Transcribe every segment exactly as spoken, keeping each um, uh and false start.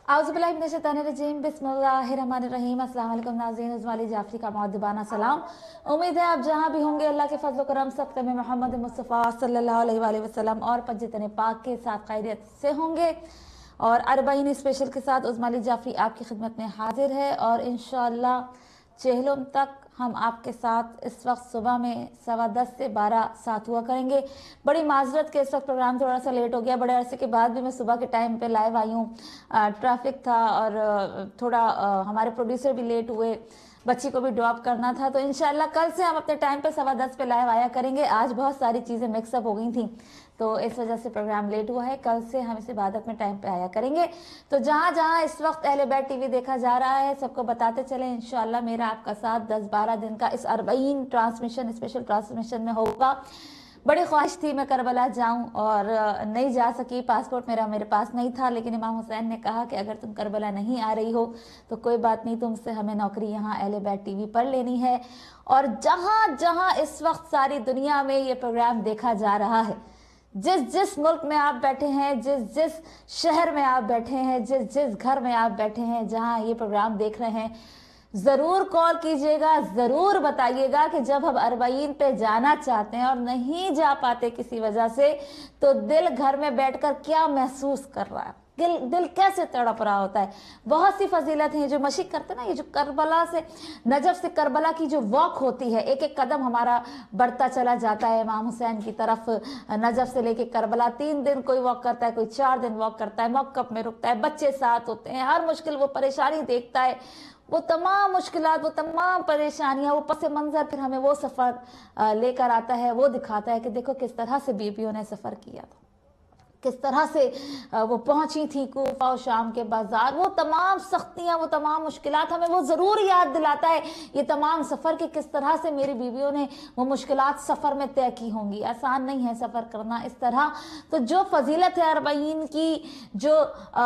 आउज़ुबिल्लाहि मिनश्शैतानिर्रजीम बिस्मिल्लाहिर्रहमानिर्रहीम। अस्सलाम वालेकुम नाज़रीन, उज़मा जाफरी का मुअद्दिबाना सलाम। उम्मीद है आप जहाँ भी होंगे अल्लाह के फजल करम सदक़े में मोहम्मद मुस्तफ़ा सल्लल्लाहु अलैहि वसल्लम और पंजतन पाक के साथ खैरियत से होंगे। और अरबाईन स्पेशल के साथ उज़मा जाफरी आपकी खिदमत में हाजिर है और इंशाअल्लाह चेहलों तक हम आपके साथ इस वक्त सुबह में सवा दस से बारह साथ हुआ करेंगे। बड़ी माजरत के इस वक्त प्रोग्राम थोड़ा सा लेट हो गया, बड़े अरसे के बाद भी मैं सुबह के टाइम पे लाइव आई हूँ। ट्रैफिक था और थोड़ा आ, हमारे प्रोड्यूसर भी लेट हुए, बच्ची को भी ड्रॉप करना था। तो इंशाल्लाह कल से हम अपने टाइम पे सवा दस पे लाइव आया करेंगे। आज बहुत सारी चीज़ें मिक्सअप हो गई थी तो इस वजह से प्रोग्राम लेट हुआ है। कल से हम इस इबादत में टाइम पे आया करेंगे। तो जहाँ जहाँ इस वक्त अहलेबैत टीवी देखा जा रहा है सबको बताते चले इंशाल्लाह मेरा आपका साथ दस बारह दिन का इस अरबाईन ट्रांसमिशन स्पेशल ट्रांसमिशन में होगा। बड़ी ख्वाहिश थी मैं करबला जाऊं और नहीं जा सकी, पासपोर्ट मेरा मेरे पास नहीं था, लेकिन इमाम हुसैन ने कहा कि अगर तुम करबला नहीं आ रही हो तो कोई बात नहीं, तुमसे हमें नौकरी यहाँ अहलेबैत टीवी पर लेनी है। और जहाँ जहाँ इस वक्त सारी दुनिया में ये प्रोग्राम देखा जा रहा है, जिस जिस मुल्क में आप बैठे हैं, जिस जिस शहर में आप बैठे हैं, जिस जिस घर में आप बैठे हैं, जहाँ ये प्रोग्राम देख रहे हैं, ज़रूर कॉल कीजिएगा, ज़रूर बताइएगा कि जब हम अरबाईन पे जाना चाहते हैं और नहीं जा पाते किसी वजह से, तो दिल घर में बैठकर क्या महसूस कर रहा है, दिल दिल कैसे तड़प रहा होता है। बहुत सी फजीलत हैं जो मशिक करते हैं ना, ये जो करबला से नजफ से करबला की जो वॉक होती है, एक एक कदम हमारा बढ़ता चला जाता है इमाम हुसैन की तरफ। नजफ से लेके करबला तीन दिन कोई वॉक करता है, कोई चार दिन वॉक करता है, मौक़िफ़ में रुकता है, बच्चे साथ होते हैं, हर मुश्किल वो परेशानी देखता है, वो तमाम मुश्किलात, वो तमाम परेशानियां, वो पस मंज़र फिर हमें वो सफ़र लेकर आता है, वो दिखाता है कि देखो किस तरह से बीबियों ने सफ़र किया था, किस तरह से वो पहुंची थी कूफा और शाम के बाजार। वो तमाम सख्तियां, वो तमाम मुश्किलात हमें वो ज़रूर याद दिलाता है ये तमाम सफ़र के किस तरह से मेरी बीवियों ने वो मुश्किलात सफ़र में तय की होंगी। आसान नहीं है सफ़र करना इस तरह। तो जो फजीलत है अरबाईन की, जो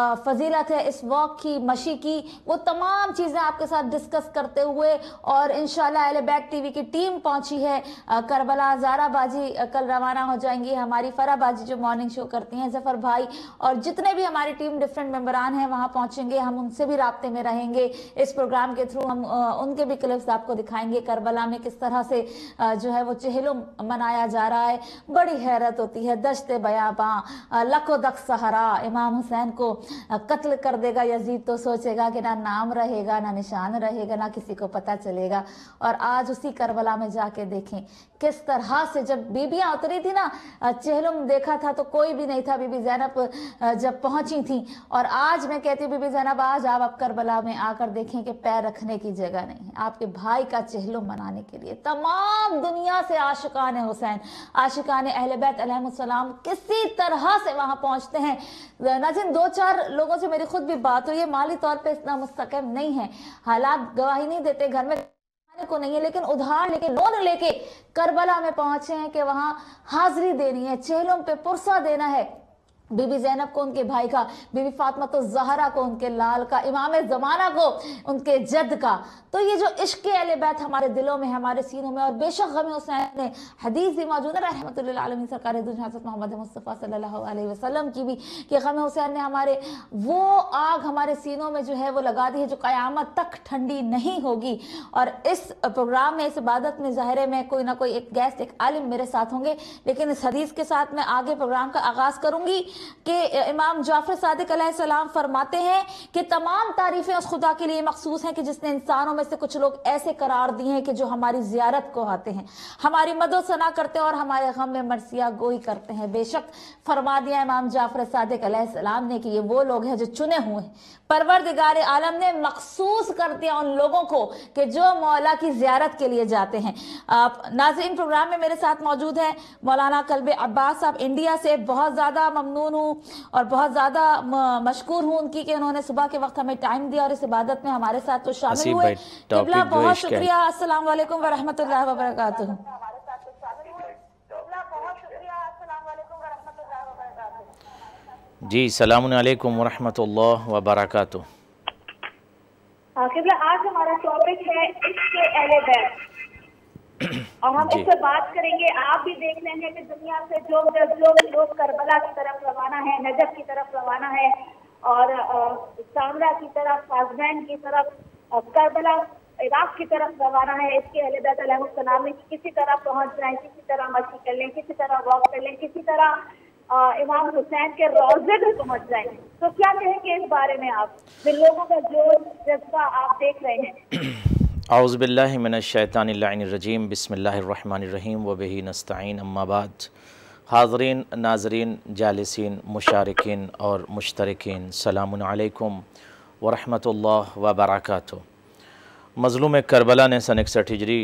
फजीलत है इस वॉक की, मशी की, वो तमाम चीज़ें आपके साथ डिस्कस करते हुए और इंशाल्लाह अहलेबैत टीवी की टीम पहुंची है करबला। ज़ारा बाजी कल रवाना हो जाएंगी, हमारी फरा बाजी जो मॉर्निंग शो करती हैं, जफर भाई और जितने भी हमारी टीम डिफरेंट मेंबरान हैं वहां पहुंचेंगे। हम उनसे भी राब्ते में रहेंगे इस प्रोग्राम के थ्रू। हम उनके भी क्लिप्स आपको दिखाएंगे करबला में किस तरह से जो है वो चेहलों मनाया जा रहा है। बड़ी हैरत होती है, दश्ते बयाबां लखो दक सहरा, इमाम हुसैन को कत्ल कर देगा यजीद तो सोचेगा कि ना नाम रहेगा, ना निशान रहेगा, ना किसी को पता चलेगा। और आज उसी करबला में जाके देखें किस तरह से जब बीबियां उतरी थी ना, चेहलों देखा था तो कोई भी नहीं था। बीबी ज़ैनब जब पहुंची थी, और आज मैं कहती हूँ बीबी ज़ैनब आज आप अब करबला में आकर देखें कि पैर रखने की जगह नहीं है आपके भाई का चेहलों मनाने के लिए। तमाम दुनिया से आशिकान हुसैन, आशिकान अहलेबैत अलैहिमुस्सलाम किसी तरह से वहां पहुंचते हैं। नाज़रीन दो चार लोगों से मेरी खुद भी बात हुई है, माली तौर पर इतना मुस्तक़िम नहीं है, हालात गवाही नहीं देते, घर में को नहीं है, लेकिन उधार लेके लोन लेके करबला में पहुंचे हैं कि वहां हाजिरी देनी है, चेहलों पे पुरसा देना है बीबी ज़ैनब को, उनके भाई का, बीबी फातिमा तो ज़हरा को, उनके लाल का, इमाम ज़माना को, उनके जद का। तो ये जो इश्क़ अहलेबैत हमारे दिलों में, हमारे सीनों में, और बेशक गम हुसैन में हदीस भी मौजूद है रहमतुल लिल आलमीन सरकार दो हज़रत मोहम्मद मुस्तफ़ा सल्लल्लाहु अलैहि वसल्लम की भी, कि गम हुसैन ने हमारे वो आग हमारे सीनों में जो है वो लगा दी है जो क़यामत तक ठंडी नहीं होगी। और इस प्रोग्राम में, इस इबादत में ज़ाहिर है मैं कोई ना कोई एक गेस्ट, एक आलिम मेरे साथ होंगे, लेकिन इस हदीस के साथ मैं आगे प्रोग्राम का आगाज़ करूँगी कि इमाम जाफर सादिक अलैहिस्सलाम फरमाते हैं कि तमाम तारीफें उस खुदा के लिए मखसूस हैं कि जिसने इंसानों में से कुछ लोग ऐसे करार दिए हैं कि जो हमारी जियारत को आते हैं, हमारी मदद सना करते हैं और हमारे गम में मरसिया गोई करते हैं। बेशक फरमा दिया इमाम जाफर सादिक अलैहिस्सलाम ने कि ये वो लोग हैं जो चुने हुए हैं, परवरदिगार आलम ने मखसूस कर दिया उन लोगों को कि जो मौला की जियारत के लिए जाते हैं। नाज़रीन प्रोग्राम में मेरे साथ मौजूद है मौलाना कल्बे अब्बास साहब इंडिया से। बहुत ज़्यादा ममनून हूँ और बहुत ज़्यादा मशकूर हूँ उनकी कि उन्होंने सुबह के वक्त हमें टाइम दिया और इस इबादत में हमारे साथ तो शामिल हुए। किबला बहुत शुक्रिया, अस्सलाम वालेकुम व रहमतुल्लाहि व बरकातुहू। जी सलामुन अलैकुम व रहमतुल्लाहि व बरकातुहू। आज हमारा टॉपिक है इश्क़ अहलेबैत और हम इससे बात करेंगे। आप भी देख रहे हैं कि दुनिया से जो जो लोग करबला की तरफ रवाना है, नजफ की तरफ रवाना है, और सामरा की तरफ, साजबैन की तरफ, करबला इराक की तरफ रवाना है। इसके अहलेबैत अलैहिस्सलाम में किसी तरह पहुंच जाए, किसी तरह मस्ती कर लें, किसी तरह वॉक कर लें, किसी तरह इमाम हुसैन के रोजे में पहुंच जाए। तो क्या कहेंगे इस बारे में आप, जिन लोगों का जोश जज्बा आप देख रहे हैं? औज़ु बिल्लाहि मिनश्शैतानिर्रजीम, बिस्मिल्लाहिर्रहमानिर्रहीम व बिही नस्तईन, अम्मा बाद। हाज़रीन, नाज़रीन, जालिसीन, मुशारिकीन और मुश्तरकीन, सलामुन अलैकुम व रहमतुल्लाह व बरकातुहू। मज़लूम करबला ने सन इकसठ हिजरी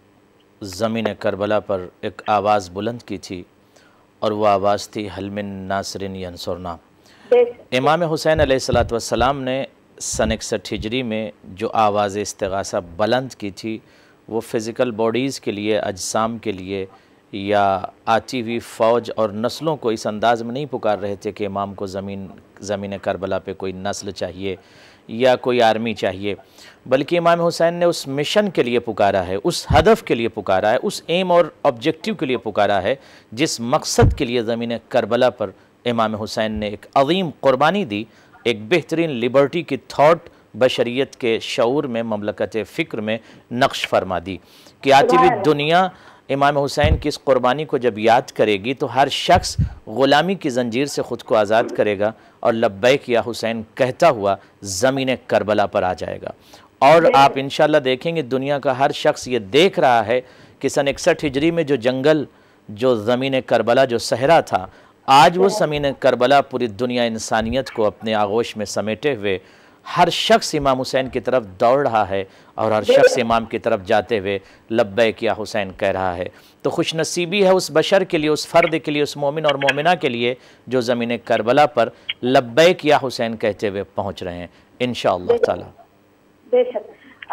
ज़मीन करबला पर एक आवाज़ बुलंद की थी और वह आवाज़ थी हल मिन नासिरिन यंसुरना। इमाम हुसैन अलैहिस्सलातु वस्सलाम ने सन इकसठ हिजरी में जो आवाज़ इस्तिग़ासा बुलंद की थी वो फ़िज़िकल बॉडीज़ के लिए, अजसाम के लिए या आती हुई फ़ौज और नस्लों को इस अंदाज़ में नहीं पुकार रहे थे कि इमाम को ज़मीन ज़मीन करबला पे कोई नस्ल चाहिए या कोई आर्मी चाहिए, बल्कि इमाम हुसैन ने उस मिशन के लिए पुकारा है, उस हदफ़ के लिए पुकारा है, उस एम और ऑब्जेक्टिव के लिए पुकारा है जिस मकसद के लिए ज़मीन करबला पर इमाम हुसैन ने एक अज़ीम क़ुरबानी दी, एक बेहतरीन लिबर्टी की थॉट बशरियत के शऊर में, ममलकत फ़िक्र में नक्श फरमा दी कि आती हुई दुनिया इमाम हुसैन की इस क़ुरबानी को जब याद करेगी तो हर शख्स ग़ुलामी की ज़ंजीर से ख़ुद को आज़ाद करेगा और लब्बैक या हुसैन कहता हुआ ज़मीन करबला पर आ जाएगा। और आप इंशाअल्लाह देखेंगे दुनिया का हर शख्स ये देख रहा है कि सन इकसठ हिजरी में जो जंगल, जो ज़मीन करबला, जो सहरा था, आज वो ज़मीन करबला पूरी दुनिया इंसानियत को अपने आगोश में समेटे हुए हर शख्स इमाम हुसैन की तरफ दौड़ रहा है और हर शख्स इमाम की तरफ जाते हुए लब्बैक या हुसैन कह रहा है। तो खुशनसीबी है उस बशर के लिए, उस फ़र्द के लिए, उस मोमिन और मोमिना के लिए जो ज़मीन करबला पर लब्बैक या हुसैन कहते हुए पहुँच रहे हैं इंशाअल्लाह ताला। बेशक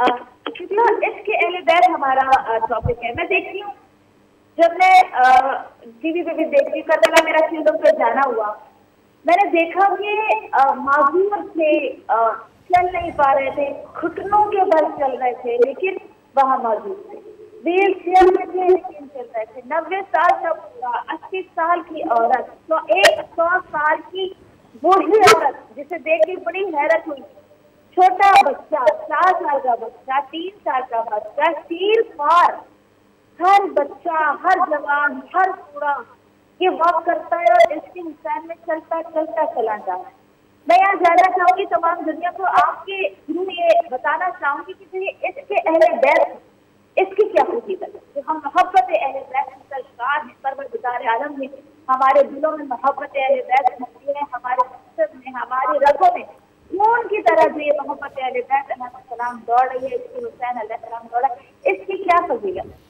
इसके अहलेबैत हमारा टॉपिक है। मैं देखती हूँ, जब मैं टीवी पे भी देखती, करबला मेरा फील्डों पे जाना हुआ, मैंने देखा कि माजूर थे, आ, चल नहीं पा रहे थे, घुटनों के बल चल रहे थे, लेकिन वहाँ मौजूद थे। व्हील चेयर में थे लेकिन चल रहे थे। नब्बे साल का बूढ़ा, अस्सी साल की औरत, तो एक सौ साल की बूढ़ी औरत जिसे देख के बड़ी हैरत हुई। छोटा बच्चा, चार साल का बच्चा, तीन साल का बच्चा, तीर पार, हर बच्चा, हर जवान, हर बूढ़ा ये वॉक करता है और इसके हुसैन में चलता चलता चला जा रहा है। मैं यहाँ जानना चाहूंगी तमाम दुनिया को, आपके थ्रू ये बताना चाहूंगी कि ये इसके अहलेबैत, इसकी क्या हकीकत है। जो हम मोहब्बत अहलेबैत की सरकार है, परवरदिगार आलम ने हमारे दिलों में मोहब्बत अहलेबैत होती है, हमारे मकसद में, हमारे रगों में खून की तरह जो ये मोहब्बत अहलेबैत अलैहिस्सलाम दौड़ रही है, इसकी हुसैन अलैहिस्सलाम दौड़ रहा है, इसकी क्या फजीलत है?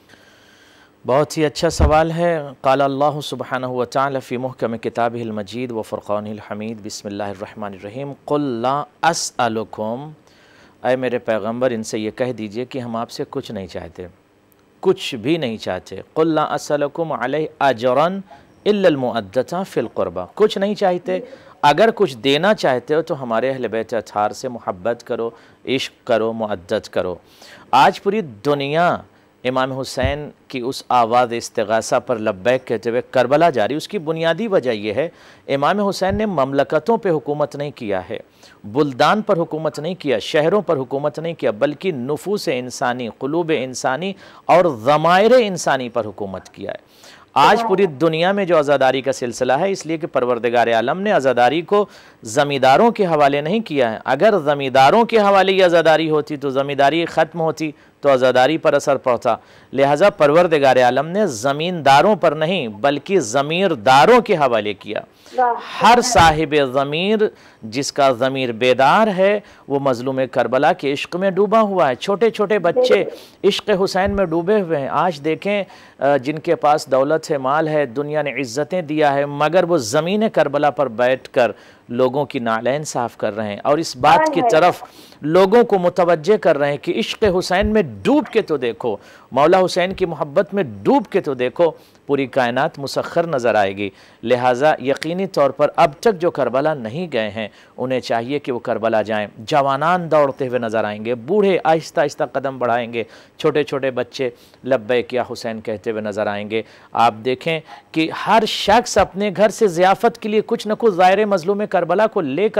बहुत ही अच्छा सवाल है। क़ाल अल्लाह सुब्हानहु व तआला फ़ी मुहकम किताबिहिल मजीद व फ़ुरक़ानिल हमीद, बिस्मिल्लाहिर्रहमानिर्रहीम। क़ुल ला अस्अलुकुम, ऐ मेरे पैगम्बर इनसे ये कह दीजिए कि हम आपसे कुछ नहीं चाहते, कुछ भी नहीं चाहते। क़ुल ला अस्अलुकुम अलैहि अजरन इल्लल मुअद्दता फ़िल क़ुरबा, कुछ नहीं चाहते। अगर कुछ देना चाहते हो तो हमारे अहले बैत अत्हार से मोहब्बत करो, इश्क़ करो, मुअद्दत करो। आज पूरी दुनिया इमाम हुसैन की उस आवाज़ इस्तिग़ासा पर लब्बैक कहते हुए करबला जा रही। उसकी बुनियादी वजह यह है, इमाम हुसैन ने ममलकतों पे हुकूमत नहीं किया है, बुल्दान पर हुकूमत नहीं किया, शहरों पर हुकूमत नहीं किया, बल्कि नुफूस इंसानी, क़ुलूब इंसानी और ज़मायर इंसानी पर हुकूमत किया है। आज पूरी दुनिया में जो आज़ादारी का सिलसिला है, इसलिए कि परवरदिगार आलम ने आज़ादारी को ज़मींदारों के हवाले नहीं किया है। अगर ज़मींदारों के हवाले ये आज़ादारी होती तो ज़मींदारी ख़त्म होती, तो आज़ादारी पर असर पड़ता। लिहाजा परवरदिगार आलम ने ज़मींदारों पर नहीं बल्कि ज़मीरदारों के हवाले किया। हर साहिब ज़मीर, जिसका ज़मीर बेदार है, वो मज़लूम करबला के इश्क़ में डूबा हुआ है। छोटे छोटे बच्चे इश्क़ हुसैन में डूबे हुए हैं। आज देखें, जिनके पास दौलत है, माल है, दुनिया ने इज़्ज़तें दिया है, मगर वो ज़मीन करबला पर बैठ कर लोगों की नालैन साफ़ कर रहे हैं और इस बात की तरफ लोगों को मुतवज्जे कर रहे हैं कि इश्क़ हुसैन में डूब के तो देखो, मौला हुसैन की मोहब्बत में डूब के तो देखो, पूरी कायनात मुसख्खर नज़र आएगी। लिहाजा यकीनी तौर पर अब तक जो करबला नहीं गए हैं उन्हें चाहिए कि वो करबला जाएं। जवानान दौड़ते हुए नज़र आएंगे, बूढ़े आहिस्ता आहिस्ता कदम बढ़ाएंगे, छोटे छोटे बच्चे लब्बैक या हुसैन कहते हुए नज़र आएंगे। आप देखें कि हर शख्स अपने घर से ज़ियाफ़त के लिए कुछ न कुछ ज़ाहिर मज़लूम करबला को लेकर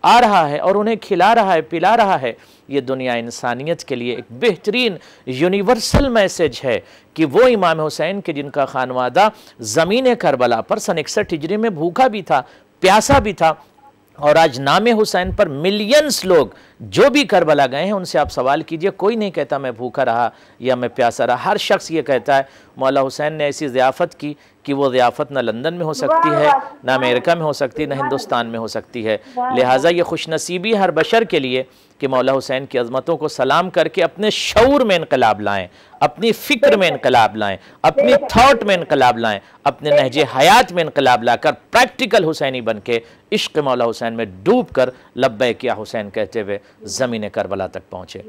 आ रहा है और उन्हें खिला रहा है, पिला रहा है। ये दुनिया इंसानियत के लिए एक बेहतरीन यूनिवर्सल मैसेज है कि वो इमाम हुसैन के जिनका खानवादा ज़मीन करबला पर सन इकसठ हिजरी में भूखा भी था, प्यासा भी था, और आज नाम हुसैन पर मिलियंस लोग जो भी करबला गए हैं उनसे आप सवाल कीजिए, कोई नहीं कहता मैं भूखा रहा या मैं प्यासा रहा। हर शख्स ये कहता है मौला हुसैन ने ऐसी ज़ियाफ़त की कि वो ज़ियाफ़त न लंदन में हो सकती है, ना अमेरिका में हो सकती है, ना हिंदुस्तान में हो सकती है। लिहाजा ये खुशनसीबी हर बशर के लिए कि मौला हुसैन की अज़मतों को सलाम करके अपने शऊर में इनकलाब लाएं, अपनी फ़िक्र में इनकलाब लाएं, अपनी थाट में इनकलाब लाएं, अपने नहजे हयात में इनकलाब लाकर प्रैक्टिकल हुसैनी बन के इश्क़ मौला हुसैन में डूब कर लब्बैक या हुसैन कहते हुए ज़मीन करबला तक पहुँचे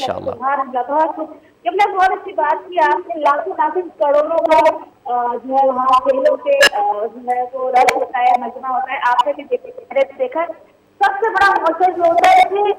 इंशाअल्लाह। हमने बहुत अच्छी बात की आपने, लाखों लाखों करोड़ों का जो है वहाँ खेलों के जो है वो रस होता है, मजमा होता है। आपने भी देखा सबसे बड़ा मौसम जो होता है कि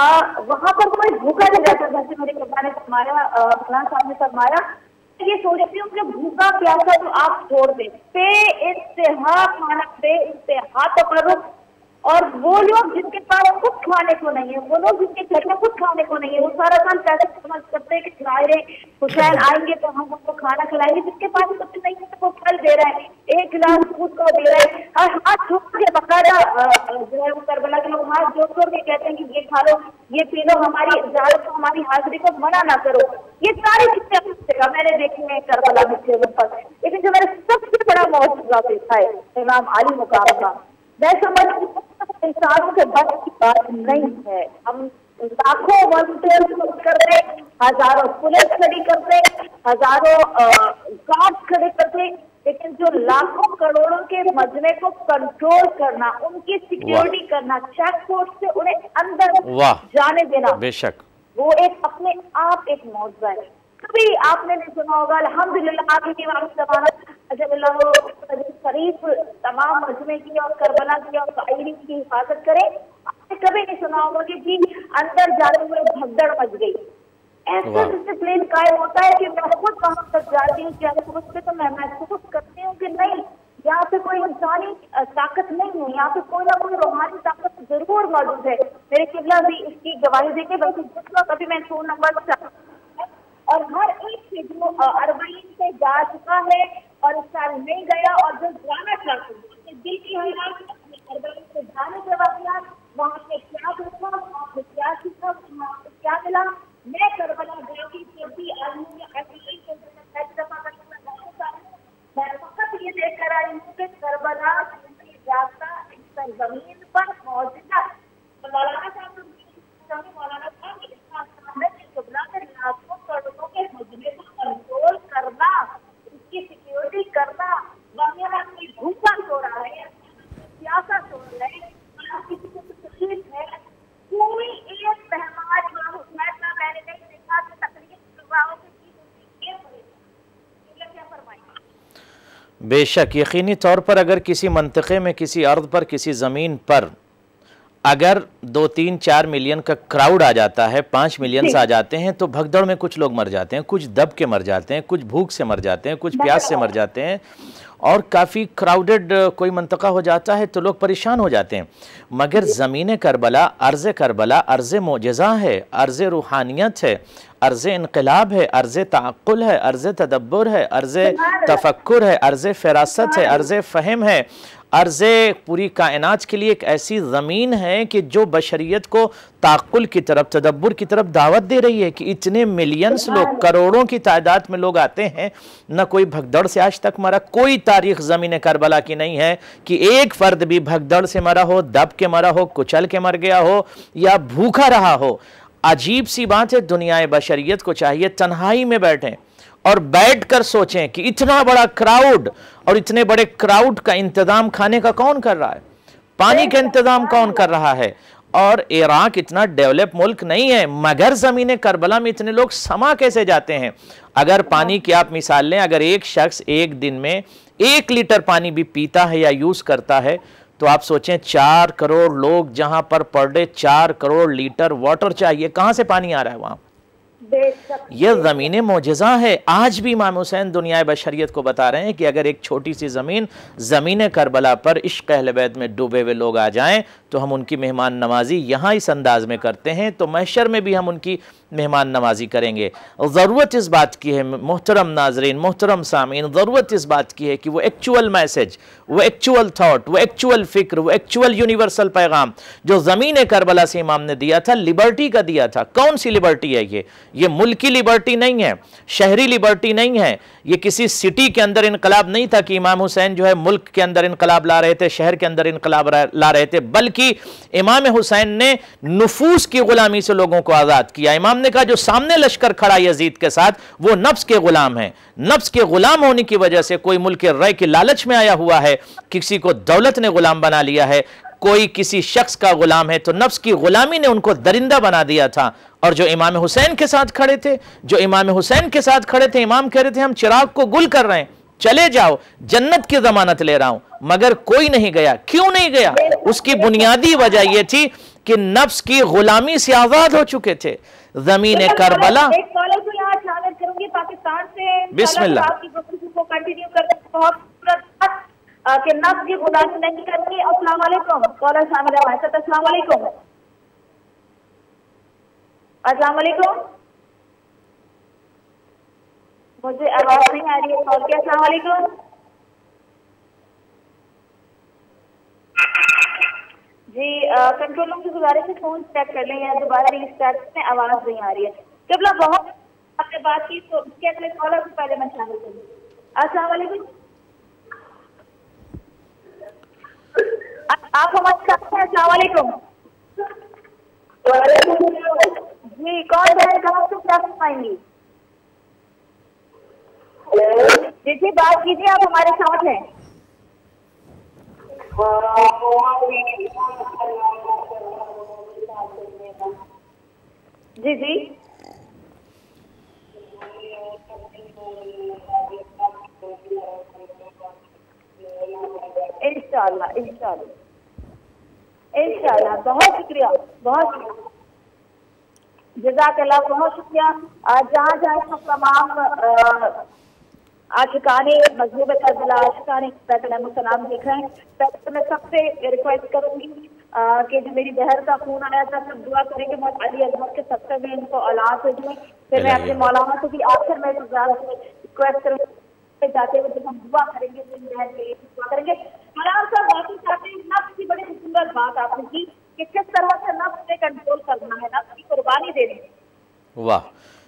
वहाँ पर कोई भूखा नहीं रहता। जैसे मेरे कब्बा ने फरमाया, फलां साहब ने फरमाया, ये सोचती हूँ कि भूखा प्यासा तो आप छोड़ दें, पे इंतहा खाना, पे इंतहा तकर्रुब। और वो लोग जिनके पास कुछ खाने को नहीं है, वो लोग जिनके घर में कुछ खाने को नहीं है, वो सारा काम पैसे समझ करते हैं कि जाहिर हुसैन आएंगे तो हम उनको खाना खिलाएंगे। जिसके पास कुछ नहीं है तो वो फल दे रहा है, एक गिलास दूध को दे रहा है, और हाथ जोड़ के बकायदा जो है वो करबला के लोग हाथ जोड़ जोड़ के कहते हैं कि ये खा लो, ये पी लो, हमारी इजाजत को, हमारी हाजिरी को मना ना करो। ये सारी चीजें मैंने देखी है करबला में पर। लेकिन जो मैंने सबसे बड़ा मौजूदा देखा है इमाम अली मुकाम का, मैं समझती हूँ इंसानों के बस की बात नहीं है। हम लाखों वॉलंटियर्स करते, हजारों पुलिस खड़ी करते, हजारों गार्ड खड़े करते, लेकिन जो लाखों करोड़ों के मजमे को कंट्रोल करना, उनकी सिक्योरिटी करना, चेक पोस्ट से उन्हें अंदर जाने देना, बेशक वो एक अपने आप एक मौजूदा है। कभी आपने नहीं सुना होगा अल्हम्दुलिल्लाह आपकी शरीफ तमाम मजमे की और करबला की और शायरी की हिफाजत करे। आपने कभी नहीं सुना होगा कि जी अंदर जाते हुए भगदड़ मच गई। ऐसा डिसिप्लिन कायम होता है कि मैं खुद वहां तक जाती हूँ, क्या सोचते तो मैं महसूस करती हूँ कि नहीं, यहाँ पे कोई इंसानी ताकत नहीं है, यहाँ पे कोई ना कोई रूहानी ताकत जरूर मौजूद है। मेरे किबला भी इसकी गवाही देके, बल्कि जितना कभी मैं फोन नंबर और हर एक से जो अरबाईन से जा चुका है और इस साल नहीं गया और जो जाना चाहते हैं उसके दिल की हालात, अरबाईन से जाने के बाद वहाँ पे क्या देखा, वहाँ पे क्या सीखा, वहाँ पे क्या मिला। मैं करबला गई जब भी आलमी मैं फकत ये देख कर आई हूँ कि करबला जाता इस जमीन पर मौजूदा मौलाना साहब मौलाना साहब इतना है कि कबला के लाखों करोड़ों के मजमे को कंट्रोल करना, उसकी सिक्योरिटी करना, वगैरह कोई भूखा सो रहा है, प्यासा सो रहा है, किसी को तकलीफ है, कोई एक मेहमान इमाम हुसैन का मैंने नहीं देखा कि तकलीफ कर रहा हो कि क्या फरमाएंगे। बेशक यकीनी तौर पर अगर किसी मंतक़े में, किसी अर्द पर, किसी ज़मीन पर अगर दो तीन चार मिलियन का क्राउड आ जाता है, पाँच मिलियन आ जाते हैं, तो भगदड़ में कुछ लोग मर जाते हैं, कुछ दब के मर जाते हैं, कुछ भूख से मर जाते हैं, कुछ प्यास से मर जाते हैं, और काफ़ी क्राउडेड कोई मंतका हो जाता है तो लोग परेशान हो जाते हैं। मगर ज़मीन करबला, अर्ज़ करबला अर्ज़ मोजज़ा है, अर्ज़ रूहानियत है, अर्ज़ इनकलाब है, अर्ज़ ताक़ुल है, अर्ज़ तदब्बुर है, अर्ज़ तफक्कुर है, अर्ज़ फ़िरासत है, अर्ज़ फ़हम है, अर्ज़ पूरी कायनात के लिए एक ऐसी ज़मीन है कि जो बशरियत को ताक़ुल की तरफ, तदब्बुर की तरफ दावत दे रही है कि इतने मिलियंस लोग, करोड़ों की तादाद में लोग आते हैं, न कोई भगदड़ से आज तक मरा। कोई तारीख़ ज़मीन करबला की नहीं है कि एक फ़र्द भी भगदड़ से मरा हो, दब के मरा हो, कुचल के मर गया हो या भूखा रहा हो। अजीब सी बात है, दुनिया बशरियत को चाहिए तन्हाई में बैठें और बैठकर सोचें कि इतना बड़ा क्राउड और इतने बड़े क्राउड का इंतजाम खाने का कौन कर रहा है, पानी का इंतजाम कौन कर रहा है। और इराक इतना डेवलप मुल्क नहीं है, मगर ज़मीन करबला में इतने लोग समा कैसे जाते हैं। अगर पानी की आप मिसाल लें, अगर एक शख्स एक दिन में एक लीटर पानी भी पीता है या यूज़ करता है, तो आप सोचें चार करोड़ लोग जहां पर पर डे चार करोड़ लीटर वाटर चाहिए, कहां से पानी आ रहा है वहां। ये ज़मीन मौजज़ा है। आज भी इमाम हुसैन दुनिया बशरियत को बता रहे हैं कि अगर एक छोटी सी ज़मीन ज़मीन करबला पर इश्क़ अहले बैत में डूबे हुए लोग आ जाएं तो हम उनकी मेहमान नवाजी यहाँ इस अंदाज में करते हैं, तो महशर में भी हम उनकी मेहमान नवाजी करेंगे। ज़रूरत इस बात की है मोहतरम नाजरीन, मोहतरम सामीन, ज़रूरत इस बात की है कि वो एक्चुअल मैसेज, वो एक्चुअल थाट, वो एक्चुअल फ़िक्र, वो एक्चुअल यूनिवर्सल पैगाम जो ज़मीन करबला से इमाम ने दिया था, लिबर्टी का दिया था। कौन सी लिबर्टी है ये? ये मुल्की लिबर्टी नहीं है, शहरी लिबर्टी नहीं है, ये किसी सिटी के अंदर इनकलाब नहीं था कि इमाम हुसैन जो है मुल्क के अंदर इनकलाब ला रहे थे, शहर के अंदर इनकलाब ला रहे थे, बल्कि इमाम हुसैन ने नुफूस की गुलामी से लोगों को आज़ाद किया। इमाम ने कहा जो सामने लश्कर खड़ा यजीद के साथ वो नफ्स के गुलाम है, नफ्स के गुलाम होने की वजह से कोई मुल्क के रय के लालच में आया हुआ है, किसी को दौलत ने गुलाम बना लिया है, कोई किसी शख्स का गुलाम है, तो नफ्स की गुलामी ने उनको दरिंदा बना दिया था। और जो इमाम हुसैन के साथ खड़े थे, जो इमाम हुसैन के साथ खड़े थे, इमाम कह रहे थे हम चिराग को गुल कर रहे हैं, चले जाओ, जन्नत की जमानत ले रहा हूं, मगर कोई नहीं गया। क्यों नहीं गया? उसकी बुनियादी वजह यह थी कि नफ्स की गुलामी से आजाद हो चुके थे। जमीन करबला पाकिस्तान से बिस्मिल्लाह को कंटिन्यू करते बहुत कि नफ्स की गुलामी नहीं करनी। अस्सलाम वालेकुम कॉलर शामिल है हमारे साथ। अस्सलाम वालेकुम। अस्सलाम वालेकुम, मुझे आवाज नहीं आ रही है कॉल की। अस्सलाम वालेकुम जी, कंट्रोल रूम की गुजारिश है फोन चेक कर लें या दोबारा रीस्टार्ट में आवाज नहीं आ रही है। जब लोग बहुत आपने बात की तो उसके अगले कॉलर से पहले मैं शामिल करूँ। अस्सलाम वालेकुम, आप हमारे साथ हैं। अस्सलाम वालेकुम जी, कौन है, कहाँ से क्या सुनाएंगी? जी जी बात कीजिए, आप हमारे साथ हैं। जी जी इंशाअल्लाह इंशाअल्लाह इंशाअल्लाह। बहुत शुक्रिया, बहुत जज़ाकल्लाह, बहुत शुक्रिया। जहाँ जहाँ सब तमाम आशिकाने मजहब करबला, आशिकाने सलाम देख रहे हैं, तो मैं सबसे रिक्वेस्ट करूंगी कि जो मेरी बहर का खून आया था सब दुआ करेंगे बहुत अली अजमत के सबसे में इनको औलाद से दूँ। फिर मैं अपने मौलाना से भी आखिर में रिक्वेस्ट करूँगी जाते हुए जब हम दुआ करेंगे तो बहन के लिए दुआ करेंगे। मौलाना साहब वाकई चाहते हैं नफ्स की बड़ी खूबसूरत बात आपने की कि किस तरह से नफ्स पे कंट्रोल करना है, नफ्स की कुर्बानी देनी है। वाह,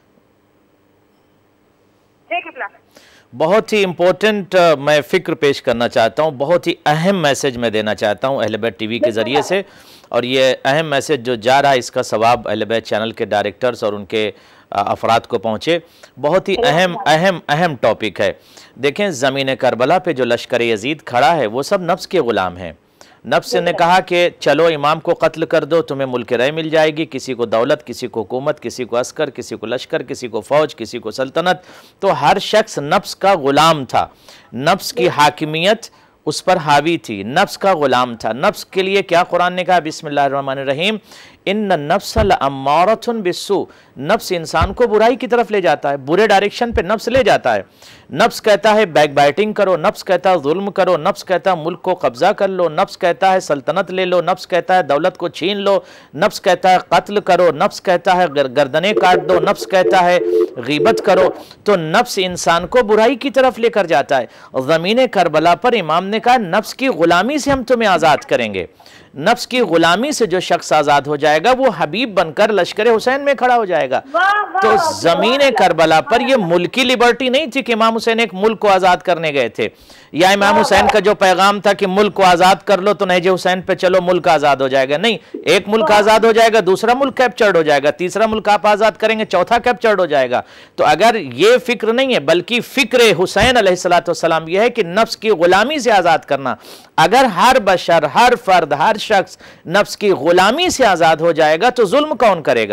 बहुत ही इम्पोर्टेंट uh, मैं फ़िक्र पेश करना चाहता हूँ, बहुत ही अहम मैसेज मैं देना चाहता हूँ अहलेबैत टीवी के ज़रिए से। और ये अहम मैसेज जो जा रहा है इसका सवाब अहलेबैत चैनल के डायरेक्टर्स और उनके अफराद को पहुँचे। बहुत ही अहम अहम अहम टॉपिक है। देखें, ज़मीन करबला पे जो लश्कर यजीद खड़ा है वो सब नफ्स के ग़ुलाम हैं। नफ्स ने कहा कि चलो इमाम को कत्ल कर दो, तुम्हें मुल्क रय मिल जाएगी, किसी को दौलत, किसी को हुकूमत, किसी को अस्कर, किसी को लश्कर, किसी को फ़ौज, किसी को सल्तनत। तो हर शख्स नफ्स का ग़ुलाम था, नफ्स की हाकिमियत उस पर हावी थी, नफ्स का ग़ुलाम था। नफ्स के लिए क्या कुरान ने कहा? बिस्मिल्लाहिर्रहमानिर्रहीम, इन्न नफ्स लअम्मारतुन बिस्सू, नफ्स इंसान को बुराई की तरफ ले जाता है, बुरे डायरेक्शन पे नफ्स ले जाता है। नफ्स कहता है बैक बाइटिंग करो, नफ्स कहता है जुल्म करो, नफ्स कहता है मुल्क को कब्जा कर लो, नफ्स कहता है सल्तनत ले लो, नफ्स कहता है दौलत को छीन लो, नफ्स कहता है कत्ल करो, नफ्स कहता है गर्दनें काट दो, नफ्स कहता है गीबत करो। तो नफ्स इंसान को बुराई की तरफ लेकर जाता है। ज़मीन करबला पर इमाम ने कहा नफ्स की गुलामी से हम तुम्हें आज़ाद करेंगे। नफ्स की गुलामी से जो शख्स आज़ाद हो जाएगा वो हबीब बनकर लश्कर हुसैन में खड़ा हो जाएगा। तो ज़मीन करबला पर यह मुल्की लिबर्टी नहीं थी कि इमाम हुसैन एक मुल्क को आज़ाद करने गए थे, या इमाम हुसैन का जो पैगाम था कि मुल्क को आज़ाद कर लो तो नहज हुसैन पे चलो मुल्क आज़ाद हो जाएगा। नहीं, एक मुल्क आज़ाद हो जाएगा, दूसरा मुल्क कैप्चर्ड हो जाएगा, तीसरा मुल्क आप आज़ाद करेंगे, चौथा कैप्चर्ड हो जाएगा। तो अगर ये फिक्र नहीं है, बल्कि फ़िक्र हुसैन अलैहिस्सलाम यह है कि नफ्स की गुलामी से आज़ाद करना। अगर हर बशर, हर फर्द, हर शख्स नफ्स की गुलामी से आज़ाद हो जाएगा तो जुल्म कौन करेगा?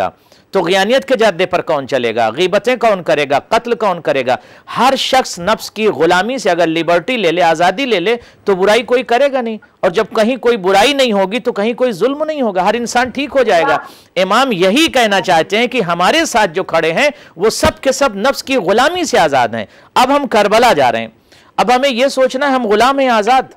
तुग़यानियत के जद्दे पर कौन चलेगा, गीबतें कौन करेगा, कत्ल कौन करेगा। हर शख्स नफ्स की गुलामी से अगर लिबर्टी ले ले, आज़ादी ले ले, तो बुराई कोई करेगा नहीं, और जब कहीं कोई बुराई नहीं होगी तो कहीं कोई जुल्म नहीं होगा, हर इंसान ठीक हो जाएगा। इमाम यही कहना चाहते हैं कि हमारे साथ जो खड़े हैं वो सब के सब नफ्स की गुलामी से आज़ाद हैं। अब हम करबला जा रहे हैं, अब हमें यह सोचना है हम गुलाम हैं आज़ाद,